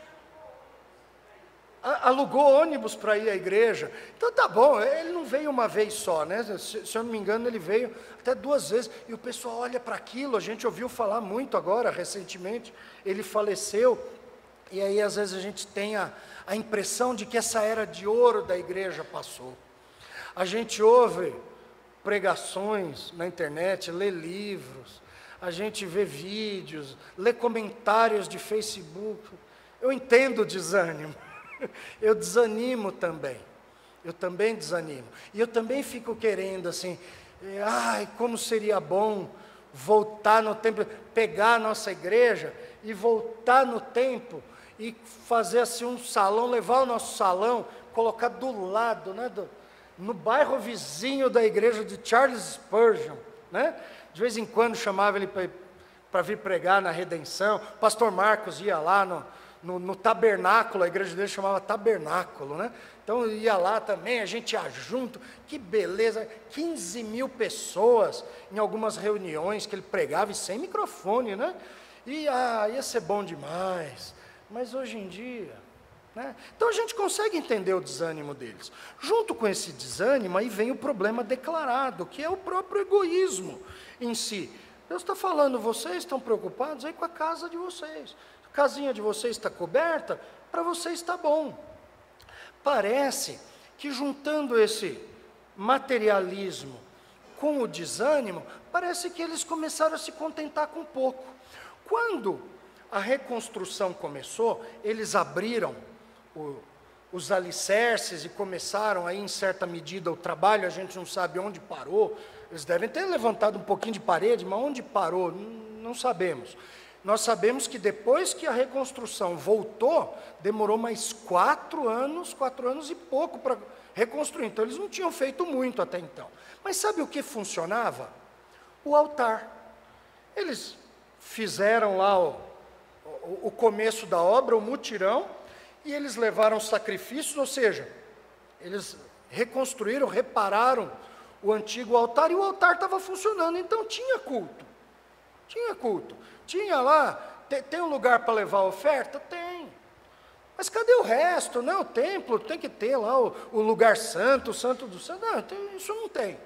A: Alugou ônibus para ir à igreja. Então tá bom, ele não veio uma vez só, né? Se, se eu não me engano, ele veio até duas vezes. E o pessoal olha para aquilo, a gente ouviu falar muito agora, recentemente, ele faleceu. E aí às vezes a gente tem a, a impressão de que essa era de ouro da igreja passou. A gente ouve pregações na internet, lê livros, a gente vê vídeos, lê comentários de Facebook. Eu entendo o desânimo. Eu desanimo também, eu também desanimo, e eu também fico querendo assim, ai, como seria bom voltar no tempo, pegar a nossa igreja e voltar no tempo, e fazer assim um salão, levar o nosso salão, colocar do lado, né, do, no bairro vizinho da igreja de Charles Spurgeon, né? De vez em quando chamava ele para vir pregar na Redenção, o pastor Marcos ia lá no No, no tabernáculo, a igreja dele chamava tabernáculo, né? Então ia lá também, a gente ia junto, que beleza, quinze mil pessoas em algumas reuniões que ele pregava e sem microfone, né? E ah, ia ser bom demais, mas hoje em dia, né? Então a gente consegue entender o desânimo deles. Junto com esse desânimo, aí vem o problema declarado, que é o próprio egoísmo em si. Deus está falando, vocês estão preocupados aí com a casa de vocês. A casinha de vocês está coberta, para vocês está bom. Parece que juntando esse materialismo com o desânimo, parece que eles começaram a se contentar com pouco. Quando a reconstrução começou, eles abriram o, os alicerces e começaram aí, em certa medida, o trabalho, a gente não sabe onde parou. Eles devem ter levantado um pouquinho de parede, mas onde parou, não, não sabemos. Nós sabemos que depois que a reconstrução voltou, demorou mais quatro anos, quatro anos e pouco para reconstruir. Então, eles não tinham feito muito até então. Mas sabe o que funcionava? O altar. Eles fizeram lá o, o, o começo da obra, o mutirão, e eles levaram sacrifícios, ou seja, eles reconstruíram, repararam o antigo altar, e o altar estava funcionando, então tinha culto. Tinha culto. Tinha lá, tem, tem um lugar para levar a oferta? Tem. Mas cadê o resto? Não, o templo tem que ter lá o, o lugar santo, o santo do santo. Não, tem, isso não tem.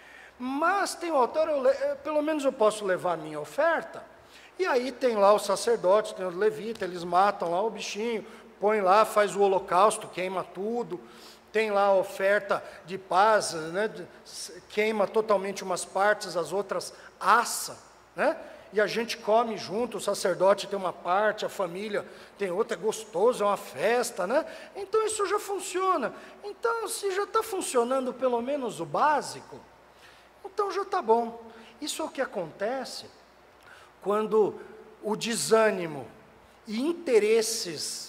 A: Mas tem o altar, eu, eu, pelo menos eu posso levar a minha oferta. E aí tem lá o sacerdote, tem o levita, eles matam lá o bichinho, põe lá, faz o holocausto, queima tudo. Tem lá a oferta de paz, né, queima totalmente umas partes, as outras assa, né? E a gente come junto, o sacerdote tem uma parte, a família tem outra, é gostoso, é uma festa, né? Então isso já funciona. Então, se já está funcionando pelo menos o básico, então já está bom. Isso é o que acontece quando o desânimo e interesses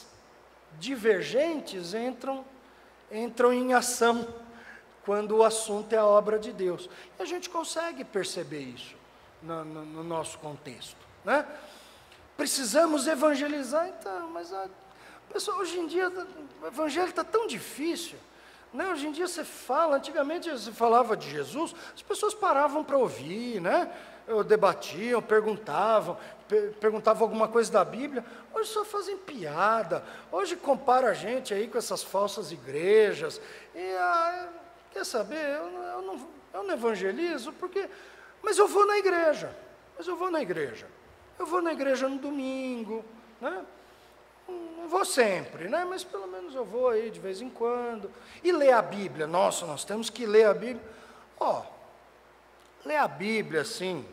A: divergentes entram, entram em ação, quando o assunto é a obra de Deus. E a gente consegue perceber isso. No, no, no nosso contexto, né? Precisamos evangelizar, então, mas a pessoa, hoje em dia, o evangelho está tão difícil, né? Hoje em dia você fala, antigamente você falava de Jesus, as pessoas paravam para ouvir, né? Debatiam, perguntavam, per, perguntavam alguma coisa da Bíblia. Hoje só fazem piada, hoje compara a gente aí com essas falsas igrejas, e ah, quer saber, eu, eu, não, eu não evangelizo, porque... Mas eu vou na igreja, mas eu vou na igreja. Eu vou na igreja no domingo, né? Não vou sempre, né? Mas pelo menos eu vou aí de vez em quando. E ler a Bíblia, nossa, nós temos que ler a Bíblia. Ó, ler a Bíblia assim,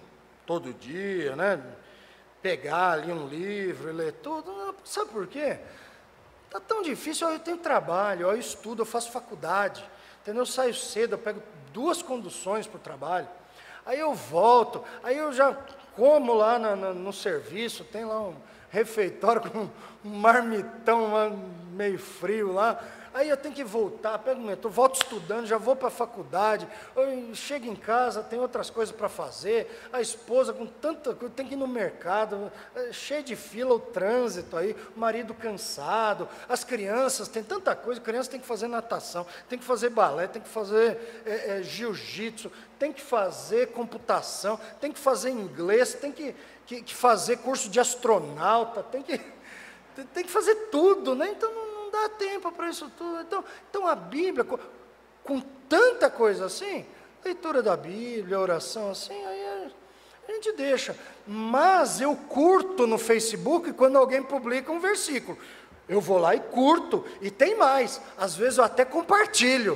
A: todo dia, né? Pegar ali um livro e ler tudo. Não, sabe por quê? Está tão difícil, eu tenho trabalho, eu estudo, eu faço faculdade, entendeu? Eu saio cedo, eu pego duas conduções para o trabalho, aí eu volto, aí eu já como lá na, na, no serviço, tem lá um refeitório com um, um marmitão lá, meio frio lá, aí eu tenho que voltar, pego o metrô, volto estudando, já vou para a faculdade, eu chego em casa, tem outras coisas para fazer, a esposa com tanta coisa, tem que ir no mercado, cheio de fila, o trânsito aí, o marido cansado, as crianças, tem tanta coisa, criança tem que fazer natação, tem que fazer balé, tem que fazer é, é, jiu-jitsu, tem que fazer computação, tem que fazer inglês, tem que, que, que fazer curso de astronauta, tem que, tem que fazer tudo, né? Então não dá tempo para isso tudo. Então, então a Bíblia, com, com tanta coisa assim, leitura da Bíblia, oração assim, aí a, a gente deixa. Mas eu curto no Facebook quando alguém publica um versículo. Eu vou lá e curto, e tem mais. Às vezes eu até compartilho.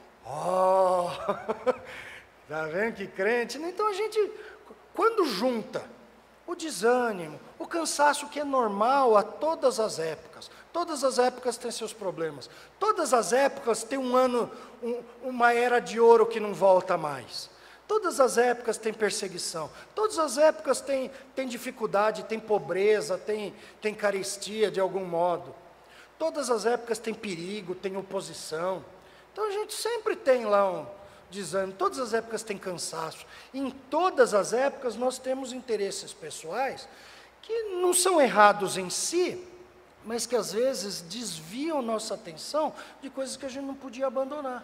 A: Oh, tá vendo que crente? Então a gente, quando junta o desânimo, o cansaço que é normal a todas as épocas. Todas as épocas têm seus problemas. Todas as épocas têm um ano, um, uma era de ouro que não volta mais. Todas as épocas têm perseguição. Todas as épocas têm, têm dificuldade, têm pobreza, têm, têm carestia de algum modo. Todas as épocas têm perigo, têm oposição. Então a gente sempre tem lá um desânimo. Todas as épocas têm cansaço. Em todas as épocas nós temos interesses pessoais que não são errados em si, mas que às vezes desviam nossa atenção de coisas que a gente não podia abandonar.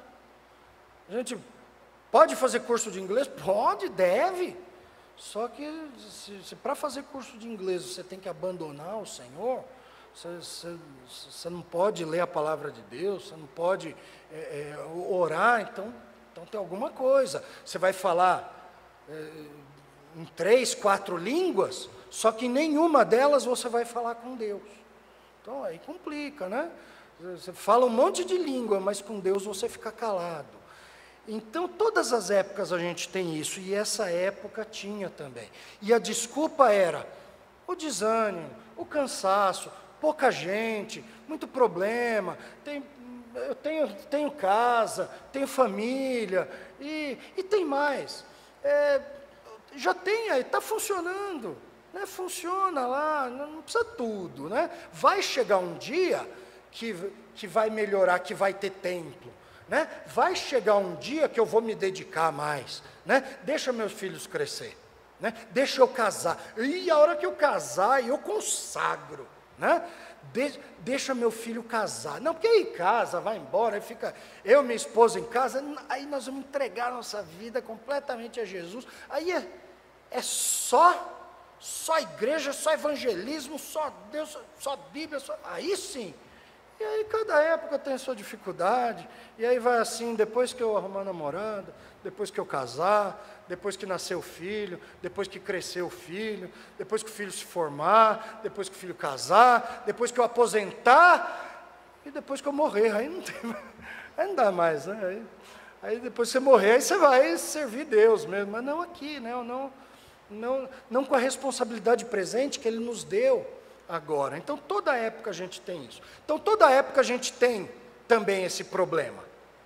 A: A gente pode fazer curso de inglês? Pode, deve. Só que se, se para fazer curso de inglês você tem que abandonar o Senhor, você, você, você não pode ler a palavra de Deus, você não pode é, é, orar, então, então tem alguma coisa. Você vai falar é, em três, quatro línguas, só que em nenhuma delas você vai falar com Deus. Então, aí complica, né? Você fala um monte de língua, mas com Deus você fica calado. Então, todas as épocas a gente tem isso, e essa época tinha também. E a desculpa era o desânimo, o cansaço, pouca gente, muito problema, tem, eu tenho, tenho casa, tenho família, e, e tem mais. É, já tem aí, está funcionando. Né, funciona lá, não precisa tudo, né? Vai chegar um dia que, que vai melhorar, que vai ter templo, né? Vai chegar um dia que eu vou me dedicar mais, né? Deixa meus filhos crescer, né? Deixa eu casar, e a hora que eu casar, eu consagro, né? De, deixa meu filho casar, não, porque aí casa, vai embora, aí fica eu e minha esposa em casa, aí nós vamos entregar a nossa vida completamente a Jesus, aí é, é só... Só igreja, só evangelismo, só Deus, só Bíblia, só... aí sim. E aí cada época tem a sua dificuldade, e aí vai assim, depois que eu arrumar namorada, depois que eu casar, depois que nascer o filho, depois que crescer o filho, depois que o filho se formar, depois que o filho casar, depois que eu aposentar, e depois que eu morrer, aí não tem mais, aí não dá mais, né? Aí, aí depois que você morrer, aí você vai servir Deus mesmo, mas não aqui, né? Não... Não, não com a responsabilidade presente que Ele nos deu agora. Então, toda época a gente tem isso. Então, toda época a gente tem também esse problema.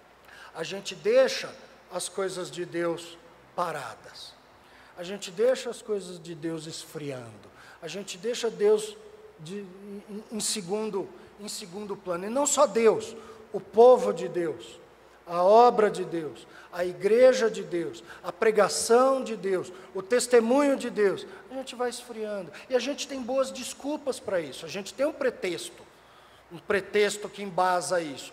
A: A gente deixa as coisas de Deus paradas. A gente deixa as coisas de Deus esfriando. A gente deixa Deus de, em, em, segundo, em segundo plano. E não só Deus, o povo de Deus, a obra de Deus, a igreja de Deus, a pregação de Deus, o testemunho de Deus, a gente vai esfriando. E a gente tem boas desculpas para isso, a gente tem um pretexto, um pretexto que embasa isso.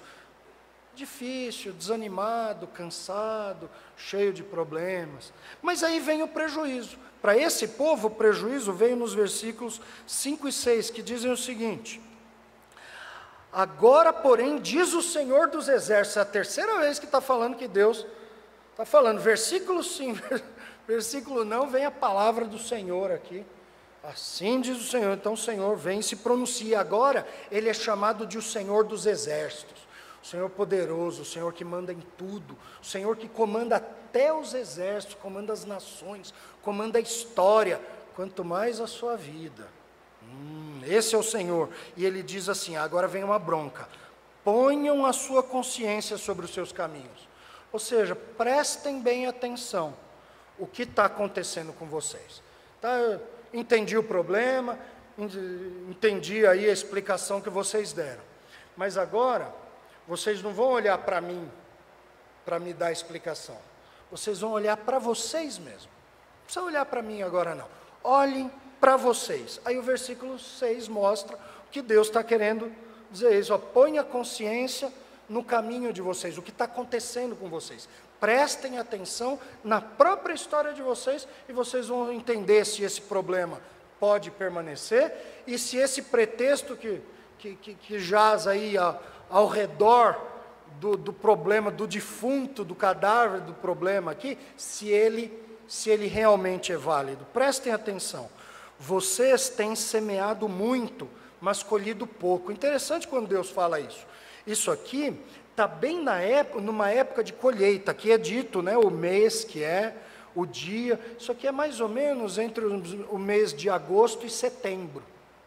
A: Difícil, desanimado, cansado, cheio de problemas. Mas aí vem o prejuízo. Para esse povo, o prejuízo veio nos versículos cinco e seis, que dizem o seguinte: agora, porém, diz o Senhor dos Exércitos, é a terceira vez que está falando que Deus está falando, versículo sim, versículo não, vem a palavra do Senhor aqui, assim diz o Senhor. Então o Senhor vem e se pronuncia. Agora ele é chamado de o Senhor dos Exércitos. o Senhor poderoso, o Senhor que manda em tudo, o Senhor que comanda até os exércitos, comanda as nações, comanda a história, quanto mais a sua vida. Hum, esse é o Senhor. E ele diz assim, agora vem uma bronca, ponham a sua consciência sobre os seus caminhos. Ou seja, prestem bem atenção o que está acontecendo com vocês. Tá? Eu entendi o problema, entendi aí a explicação que vocês deram. Mas agora, vocês não vão olhar para mim, para me dar a explicação. Vocês vão olhar para vocês mesmos. Não precisa olhar para mim agora não. Olhem para vocês. Aí o versículo seis mostra o que Deus está querendo dizer isso. Ó, põe a consciência no caminho de vocês, o que está acontecendo com vocês. Prestem atenção na própria história de vocês e vocês vão entender se esse problema pode permanecer e se esse pretexto que, que, que, que jaz aí ao, ao redor do, do problema, do defunto, do cadáver do problema aqui, se ele, se ele realmente é válido. Prestem atenção. Vocês têm semeado muito, mas colhido pouco. Interessante quando Deus fala isso. Isso aqui está bem na época, numa época de colheita, aqui é dito, né, o mês que é, o dia, isso aqui é mais ou menos entre o mês de agosto e setembro.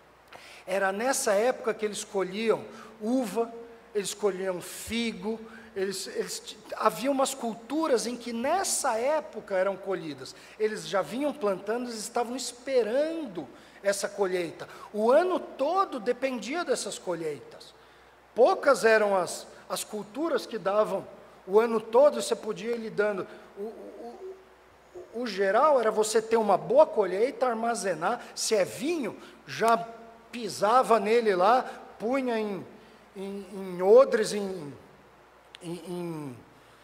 A: Era nessa época que eles colhiam uva, eles colhiam figo, eles, eles, havia umas culturas em que nessa época eram colhidas. Eles já vinham plantando, eles estavam esperando essa colheita. O ano todo dependia dessas colheitas. Poucas eram as, as culturas que davam o ano todo, você podia ir lidando. O, o, o, o geral era você ter uma boa colheita, armazenar. Se é vinho, já pisava nele lá, punha em, em, em odres, em, em, em,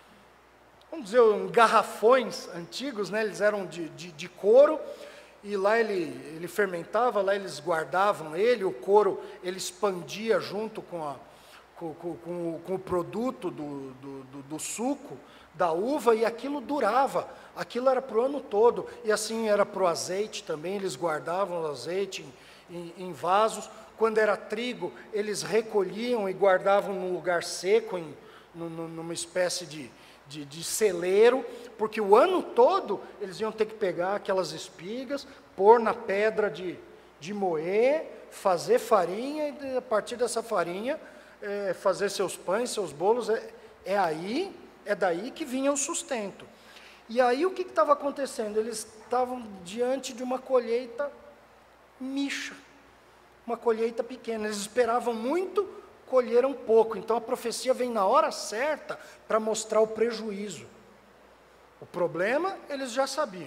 A: vamos dizer, em garrafões antigos, né? Eles eram de, de, de couro, e lá ele, ele fermentava, lá eles guardavam ele, o couro ele expandia junto com a Com, com, com o produto do, do, do, do suco, da uva, e aquilo durava, aquilo era para o ano todo, e assim era para o azeite também, eles guardavam o azeite em, em, em vasos. Quando era trigo, eles recolhiam e guardavam num lugar seco, em, num, numa espécie de, de, de celeiro, porque o ano todo eles iam ter que pegar aquelas espigas, pôr na pedra de, de moer, fazer farinha, e a partir dessa farinha, É, fazer seus pães, seus bolos, é, é aí, é daí que vinha o sustento. E aí o que estava acontecendo? Eles estavam diante de uma colheita micha, uma colheita pequena. Eles esperavam muito, colheram pouco. Então a profecia vem na hora certa para mostrar o prejuízo. O problema eles já sabiam.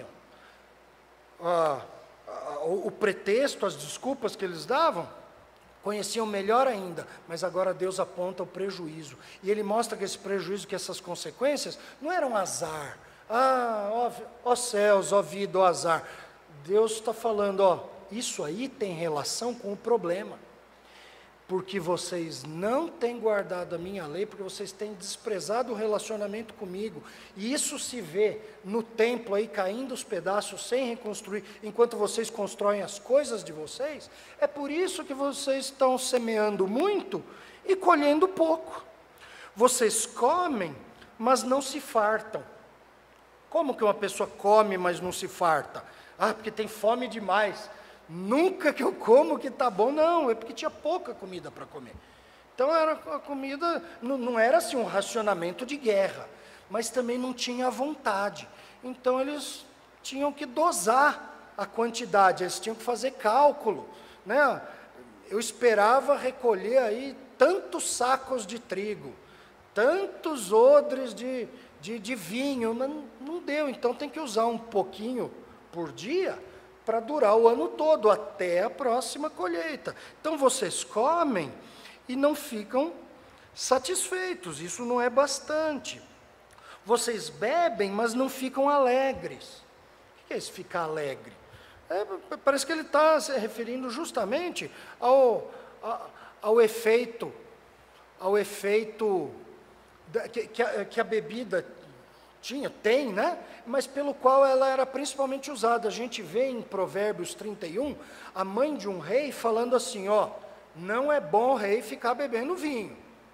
A: Ah, ah, o, o pretexto, as desculpas que eles davam, conheciam melhor ainda, mas agora Deus aponta o prejuízo. E Ele mostra que esse prejuízo, que essas consequências, não eram azar. Ah, ó, ó céus, ó vida, ó azar. Deus está falando, ó, isso aí tem relação com o problema. Porque vocês não têm guardado a minha lei, porque vocês têm desprezado o relacionamento comigo. E isso se vê no templo aí caindo os pedaços sem reconstruir, enquanto vocês constroem as coisas de vocês. É por isso que vocês estão semeando muito e colhendo pouco. Vocês comem, mas não se fartam. Como que uma pessoa come, mas não se farta? Ah, porque tem fome demais. Nunca que eu como que está bom, não, é porque tinha pouca comida para comer. Então era a comida, não, não era assim um racionamento de guerra, mas também não tinha vontade. Então eles tinham que dosar a quantidade, eles tinham que fazer cálculo, né? Eu esperava recolher aí tantos sacos de trigo, tantos odres de, de, de vinho, mas não, não deu, então tem que usar um pouquinho por dia, para durar o ano todo, até a próxima colheita. Então vocês comem e não ficam satisfeitos, isso não é bastante. Vocês bebem, mas não ficam alegres. O que é isso, ficar alegre? É, parece que ele está se referindo justamente ao, ao, ao efeito, ao efeito da, que, que, a, que a bebida tinha, tem, né? Mas pelo qual ela era principalmente usada. A gente vê em Provérbios trinta e um, a mãe de um rei falando assim, ó, não é bom o rei ficar bebendo vinho.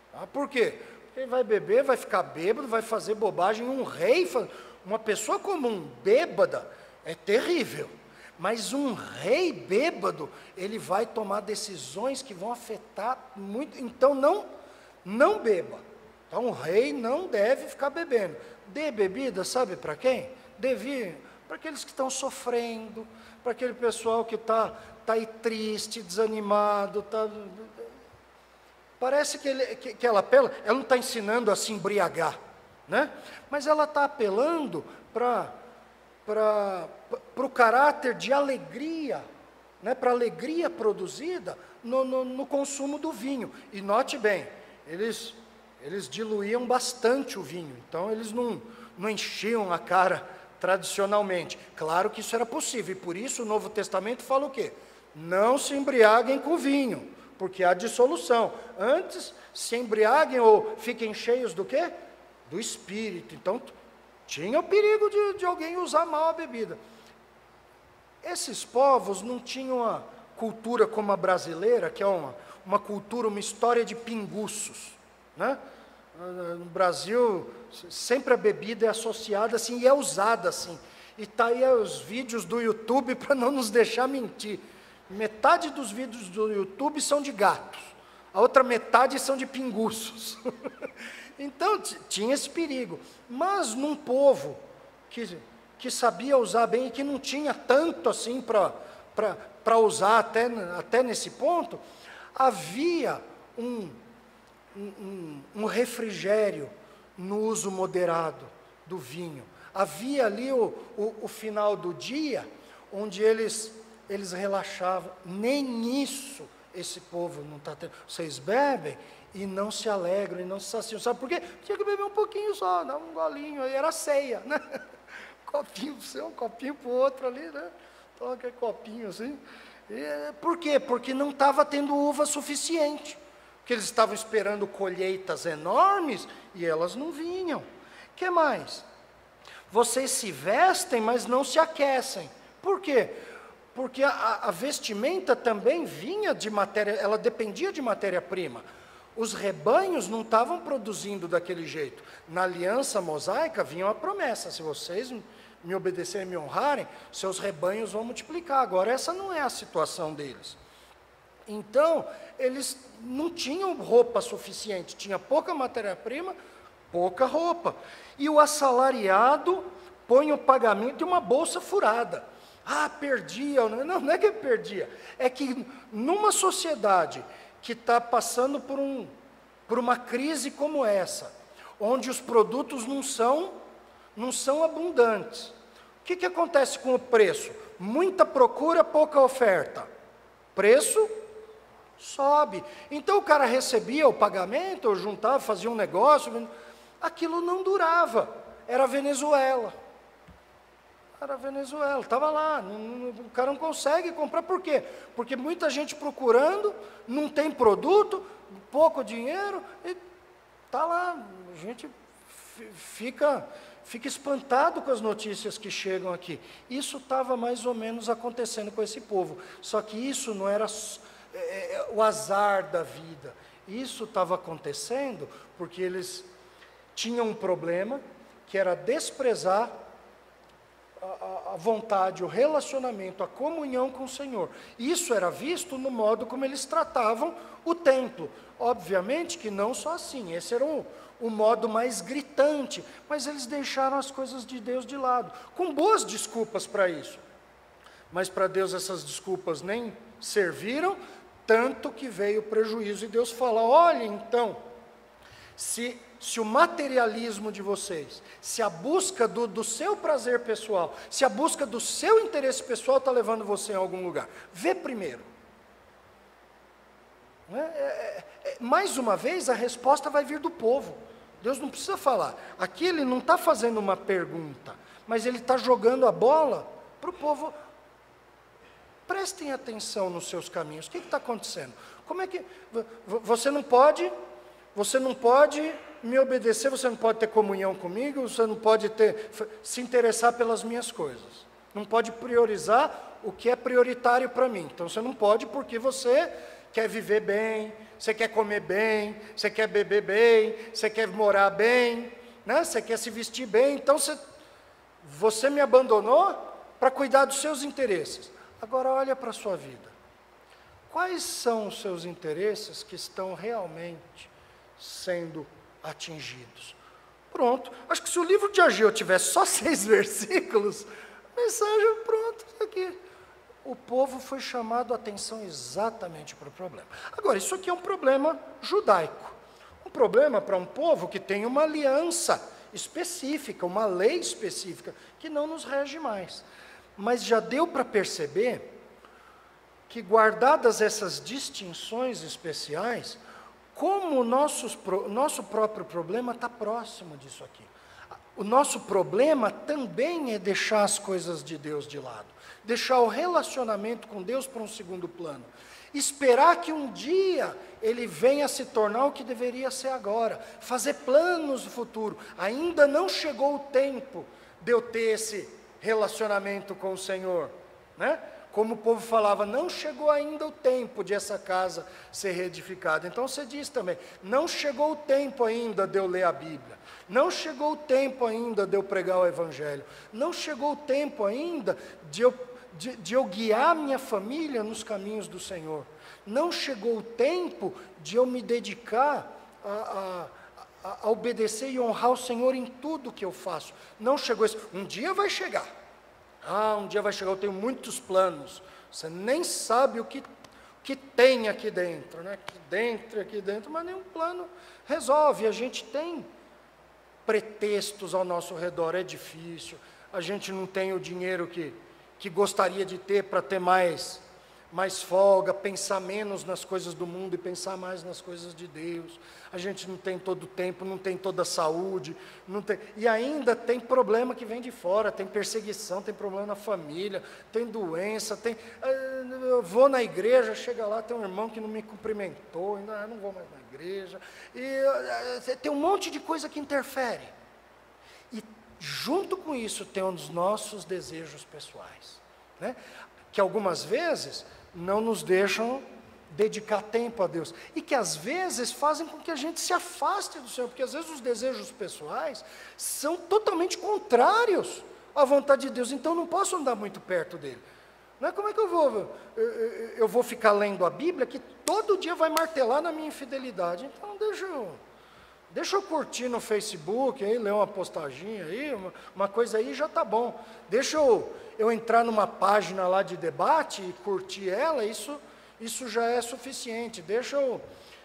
A: Ah, por quê? Porque ele vai beber, vai ficar bêbado, vai fazer bobagem. Um rei, uma pessoa comum, bêbada, é terrível. Mas um rei bêbado, ele vai tomar decisões que vão afetar muito. Então, não, não beba. Então, o rei não deve ficar bebendo. Dê bebida, sabe para quem? Dê para aqueles que estão sofrendo, para aquele pessoal que está tá aí triste, desanimado. Tá, parece que, ele, que, que ela apela, ela não está ensinando a se embriagar, né? Mas ela está apelando para para o caráter de alegria, né? Para a alegria produzida no, no, no consumo do vinho. E note bem, eles, eles diluíam bastante o vinho, então eles não, não enchiam a cara tradicionalmente. Claro que isso era possível, e por isso o Novo Testamento fala o quê? Não se embriaguem com vinho, porque há dissolução. Antes, se embriaguem ou fiquem cheios do quê? Do Espírito. Então, tinha o perigo de, de alguém usar mal a bebida. Esses povos não tinham uma cultura como a brasileira, que é uma, uma cultura, uma história de pinguços, né? No Brasil, sempre a bebida é associada assim, e é usada assim. E está aí os vídeos do YouTube para não nos deixar mentir. Metade dos vídeos do YouTube são de gatos, a outra metade são de pinguços. Então, tinha esse perigo. Mas num povo que, que sabia usar bem e que não tinha tanto assim para usar até, até nesse ponto, havia um, um, um refrigério no uso moderado do vinho. Havia ali o, o, o final do dia, onde eles, eles relaxavam. Nem isso esse povo não está tendo. Vocês bebem e não se alegram, e não se saciam. Sabe por quê? Tinha que beber um pouquinho só, dar um golinho, aí era ceia, né? Copinho para você, um copinho para o outro ali, né? Então, aquele copinho assim. E, por quê? Porque não estava tendo uva suficiente. Porque eles estavam esperando colheitas enormes e elas não vinham. O que mais? Vocês se vestem, mas não se aquecem. Por quê? Porque a, a vestimenta também vinha de matéria, ela dependia de matéria-prima. Os rebanhos não estavam produzindo daquele jeito. Na aliança mosaica vinha uma promessa: se vocês me obedecerem e me honrarem, seus rebanhos vão multiplicar. Agora, essa não é a situação deles. Então, eles não tinham roupa suficiente, tinha pouca matéria-prima, pouca roupa. E o assalariado põe o pagamento de uma bolsa furada. Ah, perdia. Não, não é que perdia, é que numa sociedade que está passando por, um, por uma crise como essa, onde os produtos não são, não são abundantes. O que, que acontece com o preço? Muita procura, pouca oferta. Preço sobe. Então o cara recebia o pagamento, ou juntava, fazia um negócio, aquilo não durava. Era Venezuela. Era Venezuela, estava lá, não, não, o cara não consegue comprar, por quê? Porque muita gente procurando, não tem produto, pouco dinheiro, e está lá, a gente fica, fica espantado com as notícias que chegam aqui. Isso estava mais ou menos acontecendo com esse povo, só que isso não era é, o azar da vida, isso estava acontecendo porque eles tinham um problema, que era desprezar a vontade, o relacionamento, a comunhão com o Senhor. Isso era visto no modo como eles tratavam o templo. Obviamente que não só assim, esse era o, o modo mais gritante, mas eles deixaram as coisas de Deus de lado, com boas desculpas para isso. Mas para Deus essas desculpas nem serviram, tanto que veio o prejuízo, e Deus fala: olha, então, se... se o materialismo de vocês, se a busca do, do seu prazer pessoal, se a busca do seu interesse pessoal está levando você a algum lugar, vê primeiro. É, é, é, mais uma vez, a resposta vai vir do povo. Deus não precisa falar. Aqui ele não está fazendo uma pergunta, mas ele está jogando a bola para o povo. Prestem atenção nos seus caminhos. O que está acontecendo? Como é que... Você não pode... Você não pode me obedecer, você não pode ter comunhão comigo, você não pode ter, se interessar pelas minhas coisas. Não pode priorizar o que é prioritário para mim. Então, você não pode, porque você quer viver bem, você quer comer bem, você quer beber bem, você quer morar bem, né? Você quer se vestir bem, então você, você me abandonou para cuidar dos seus interesses. Agora olha para a sua vida. Quais são os seus interesses que estão realmente sendo atingidos? Pronto. Acho que se o livro de Ageu tivesse só seis versículos, a mensagem, pronto, aqui. O povo foi chamado a atenção exatamente para o problema. Agora, isso aqui é um problema judaico. Um problema para um povo que tem uma aliança específica, uma lei específica, que não nos rege mais. Mas já deu para perceber que, guardadas essas distinções especiais, como o nosso, nosso próprio problema está próximo disso aqui. O nosso problema também é deixar as coisas de Deus de lado, deixar o relacionamento com Deus para um segundo plano, esperar que um dia Ele venha a se tornar o que deveria ser agora, fazer planos do futuro. Ainda não chegou o tempo de eu ter esse relacionamento com o Senhor, né? Como o povo falava, não chegou ainda o tempo de essa casa ser reedificada. Então você diz também, não chegou o tempo ainda de eu ler a Bíblia, não chegou o tempo ainda de eu pregar o Evangelho, não chegou o tempo ainda de eu, de, de eu guiar minha família nos caminhos do Senhor, não chegou o tempo de eu me dedicar a, a, a, a obedecer e honrar o Senhor em tudo que eu faço. Não chegou isso. Um dia vai chegar. Ah, um dia vai chegar, eu tenho muitos planos. Você nem sabe o que, que tem aqui dentro, né? Aqui dentro, aqui dentro, mas nenhum plano resolve. A gente tem pretextos ao nosso redor, é difícil. A gente não tem o dinheiro que, que gostaria de ter para ter mais, mais folga, pensar menos nas coisas do mundo e pensar mais nas coisas de Deus. A gente não tem todo o tempo, não tem toda a saúde, não tem, e ainda tem problema que vem de fora, tem perseguição, tem problema na família, tem doença, tem, eu vou na igreja, chega lá, tem um irmão que não me cumprimentou, ainda não vou mais na igreja, e tem um monte de coisa que interfere. E junto com isso tem um dos nossos desejos pessoais, né? Que algumas vezes não nos deixam dedicar tempo a Deus, e que às vezes fazem com que a gente se afaste do Senhor, porque às vezes os desejos pessoais são totalmente contrários à vontade de Deus, então não posso andar muito perto dele. Não é como é que eu vou, eu, eu vou ficar lendo a Bíblia, que todo dia vai martelar na minha infidelidade, então deixa eu, deixa eu curtir no Facebook, aí, ler uma postagem aí, uma, uma coisa aí já está bom, deixa eu, eu entrar numa página lá de debate e curtir ela, isso... Isso já é suficiente, deixa eu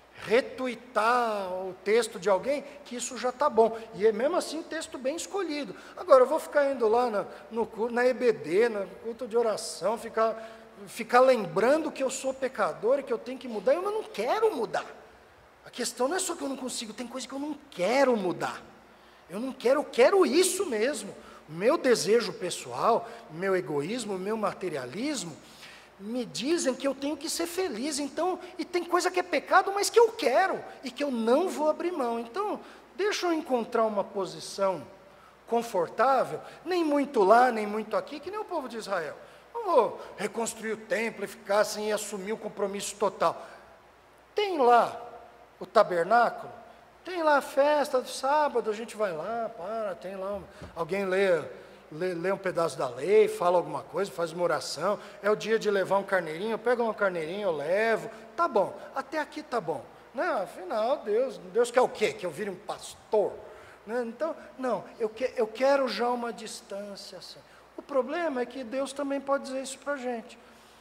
A: retuitar o texto de alguém, que isso já está bom. E é mesmo assim texto bem escolhido. Agora, eu vou ficar indo lá na, no, na E B D, no culto de oração, ficar, ficar lembrando que eu sou pecador e que eu tenho que mudar. Eu não quero mudar. A questão não é só que eu não consigo, tem coisa que eu não quero mudar. Eu não quero, eu quero isso mesmo. Meu desejo pessoal, meu egoísmo, meu materialismo, me dizem que eu tenho que ser feliz, então, e tem coisa que é pecado, mas que eu quero, e que eu não vou abrir mão. Então, deixa eu encontrar uma posição confortável, nem muito lá, nem muito aqui, que nem o povo de Israel. Não vou reconstruir o templo e ficar assim e assumir o compromisso total. Tem lá o tabernáculo, tem lá a festa do sábado, a gente vai lá, para, tem lá, alguém lê... Lê, lê um pedaço da lei, fala alguma coisa, faz uma oração, é o dia de levar um carneirinho, eu pego um carneirinho, eu levo, tá bom, até aqui tá bom, né? Afinal, Deus, Deus quer o quê? Que eu vire um pastor, né? Então, não, eu, que, eu quero já uma distância assim. O problema é que Deus também pode dizer isso para a gente,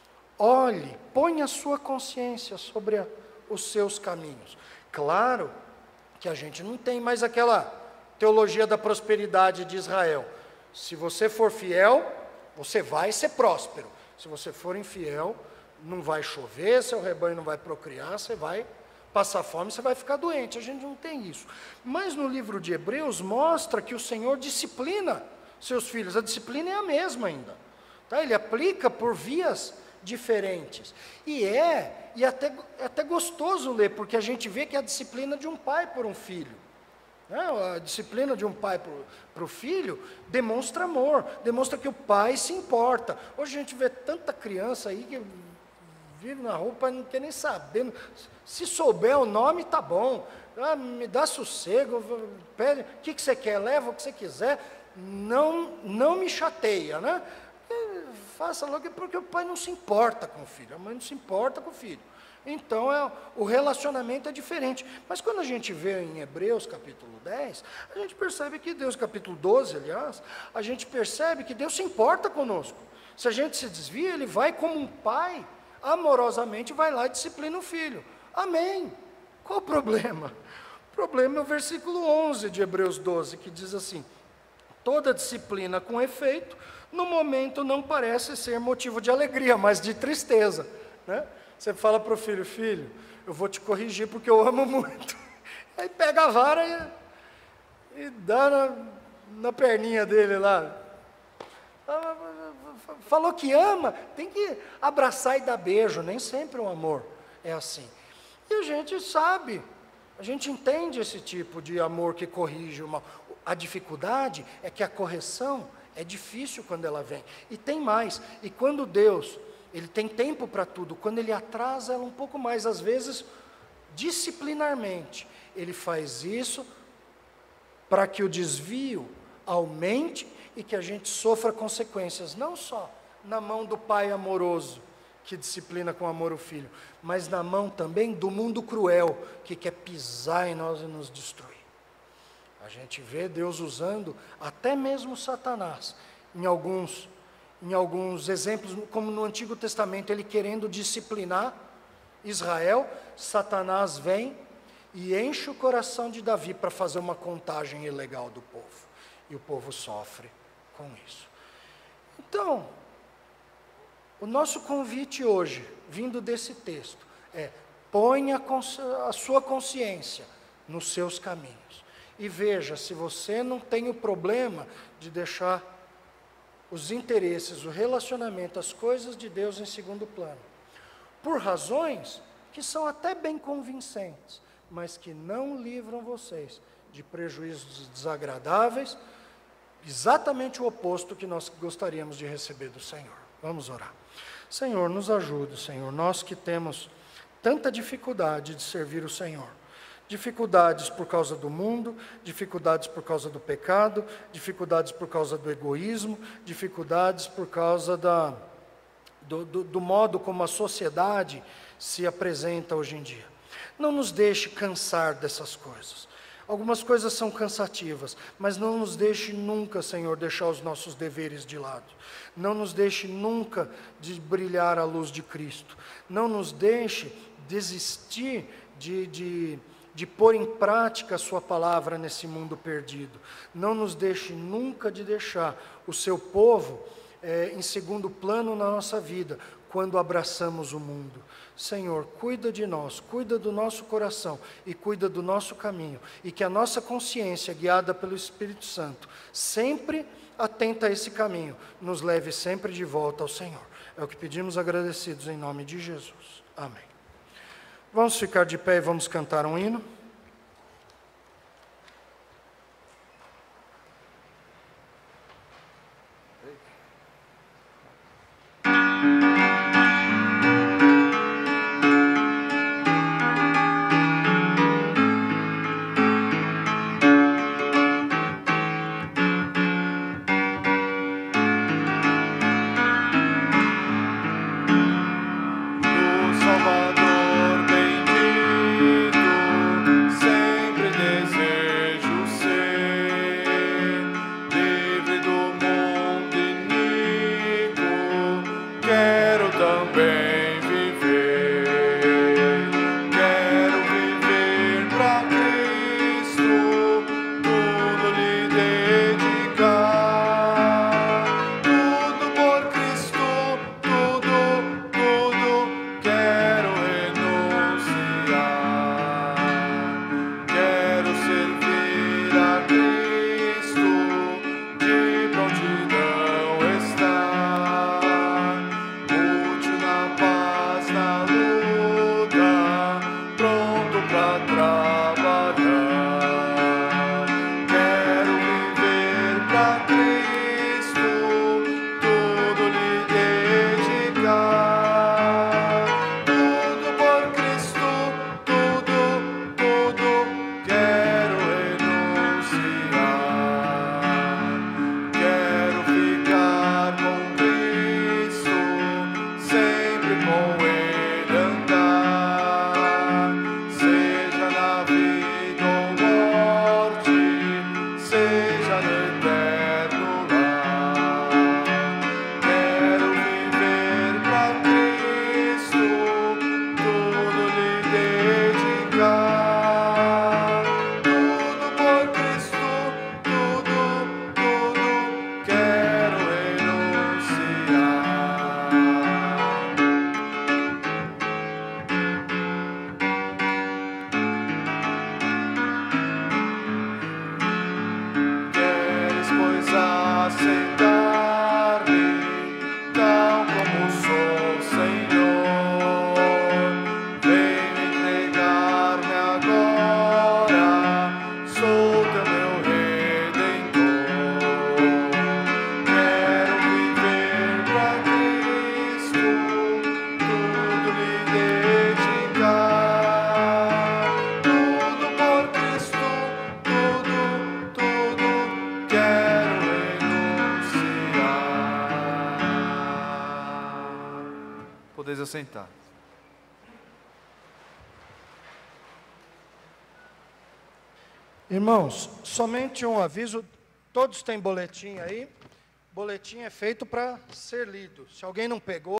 A: olhe, põe a sua consciência sobre a, os seus caminhos. Claro que a gente não tem mais aquela teologia da prosperidade de Israel. Se você for fiel, você vai ser próspero. Se você for infiel, não vai chover, seu rebanho não vai procriar, você vai passar fome, você vai ficar doente. A gente não tem isso. Mas no livro de Hebreus mostra que o Senhor disciplina seus filhos. A disciplina é a mesma ainda. Tá? Ele aplica por vias diferentes. E é, e até, é até gostoso ler, porque a gente vê que é a disciplina de um pai por um filho. A disciplina de um pai para o filho demonstra amor, demonstra que o pai se importa. Hoje a gente vê tanta criança aí que vive na rua, o pai não quer nem saber. Se souber o nome, tá bom. Ah, me dá sossego, pede, o que, que você quer, leva o que você quiser. Não, não me chateia, né? Faça logo, porque o pai não se importa com o filho, a mãe não se importa com o filho. Então, é, o relacionamento é diferente. Mas quando a gente vê em Hebreus capítulo dez, a gente percebe que Deus, capítulo doze, aliás, a gente percebe que Deus se importa conosco. Se a gente se desvia, Ele vai como um pai, amorosamente vai lá e disciplina o filho. Amém. Qual o problema? O problema é o versículo onze de Hebreus doze, que diz assim: toda disciplina com efeito, no momento não parece ser motivo de alegria, mas de tristeza, né? Você fala para o filho, filho, eu vou te corrigir porque eu amo muito. Aí pega a vara e, e dá na, na perninha dele lá. Falou que ama, tem que abraçar e dar beijo, nem sempre o amor é assim. E a gente sabe, a gente entende esse tipo de amor que corrige o mal. A dificuldade é que a correção é difícil quando ela vem. E tem mais, e quando Deus, Ele tem tempo para tudo, quando Ele atrasa ela um pouco mais, às vezes, disciplinarmente, Ele faz isso para que o desvio aumente e que a gente sofra consequências, não só na mão do pai amoroso, que disciplina com amor o filho, mas na mão também do mundo cruel, que quer pisar em nós e nos destruir. A gente vê Deus usando até mesmo Satanás, em alguns, em alguns exemplos, como no Antigo Testamento, ele querendo disciplinar Israel, Satanás vem e enche o coração de Davi para fazer uma contagem ilegal do povo. E o povo sofre com isso. Então, o nosso convite hoje, vindo desse texto, é: ponha a sua consciência nos seus caminhos. E veja se você não tem o problema de deixar os interesses, o relacionamento, as coisas de Deus em segundo plano. Por razões que são até bem convincentes, mas que não livram vocês de prejuízos desagradáveis, exatamente o oposto que nós gostaríamos de receber do Senhor. Vamos orar. Senhor, nos ajude, Senhor, nós que temos tanta dificuldade de servir o Senhor. Dificuldades por causa do mundo, dificuldades por causa do pecado, dificuldades por causa do egoísmo, dificuldades por causa da, do, do, do modo como a sociedade se apresenta hoje em dia. Não nos deixe cansar dessas coisas. Algumas coisas são cansativas, mas não nos deixe nunca, Senhor, deixar os nossos deveres de lado. Não nos deixe nunca de brilhar a luz de Cristo. Não nos deixe desistir de, de, de pôr em prática a sua palavra nesse mundo perdido. Não nos deixe nunca de deixar o seu povo é, em segundo plano na nossa vida, quando abraçamos o mundo. Senhor, cuida de nós, cuida do nosso coração e cuida do nosso caminho, e que a nossa consciência, guiada pelo Espírito Santo, sempre atenta a esse caminho, nos leve sempre de volta ao Senhor. É o que pedimos agradecidos em nome de Jesus. Amém. Vamos ficar de pé e vamos cantar um hino. Irmãos, somente um aviso, todos têm boletim aí. Boletim é feito para ser lido. Se alguém não pegou,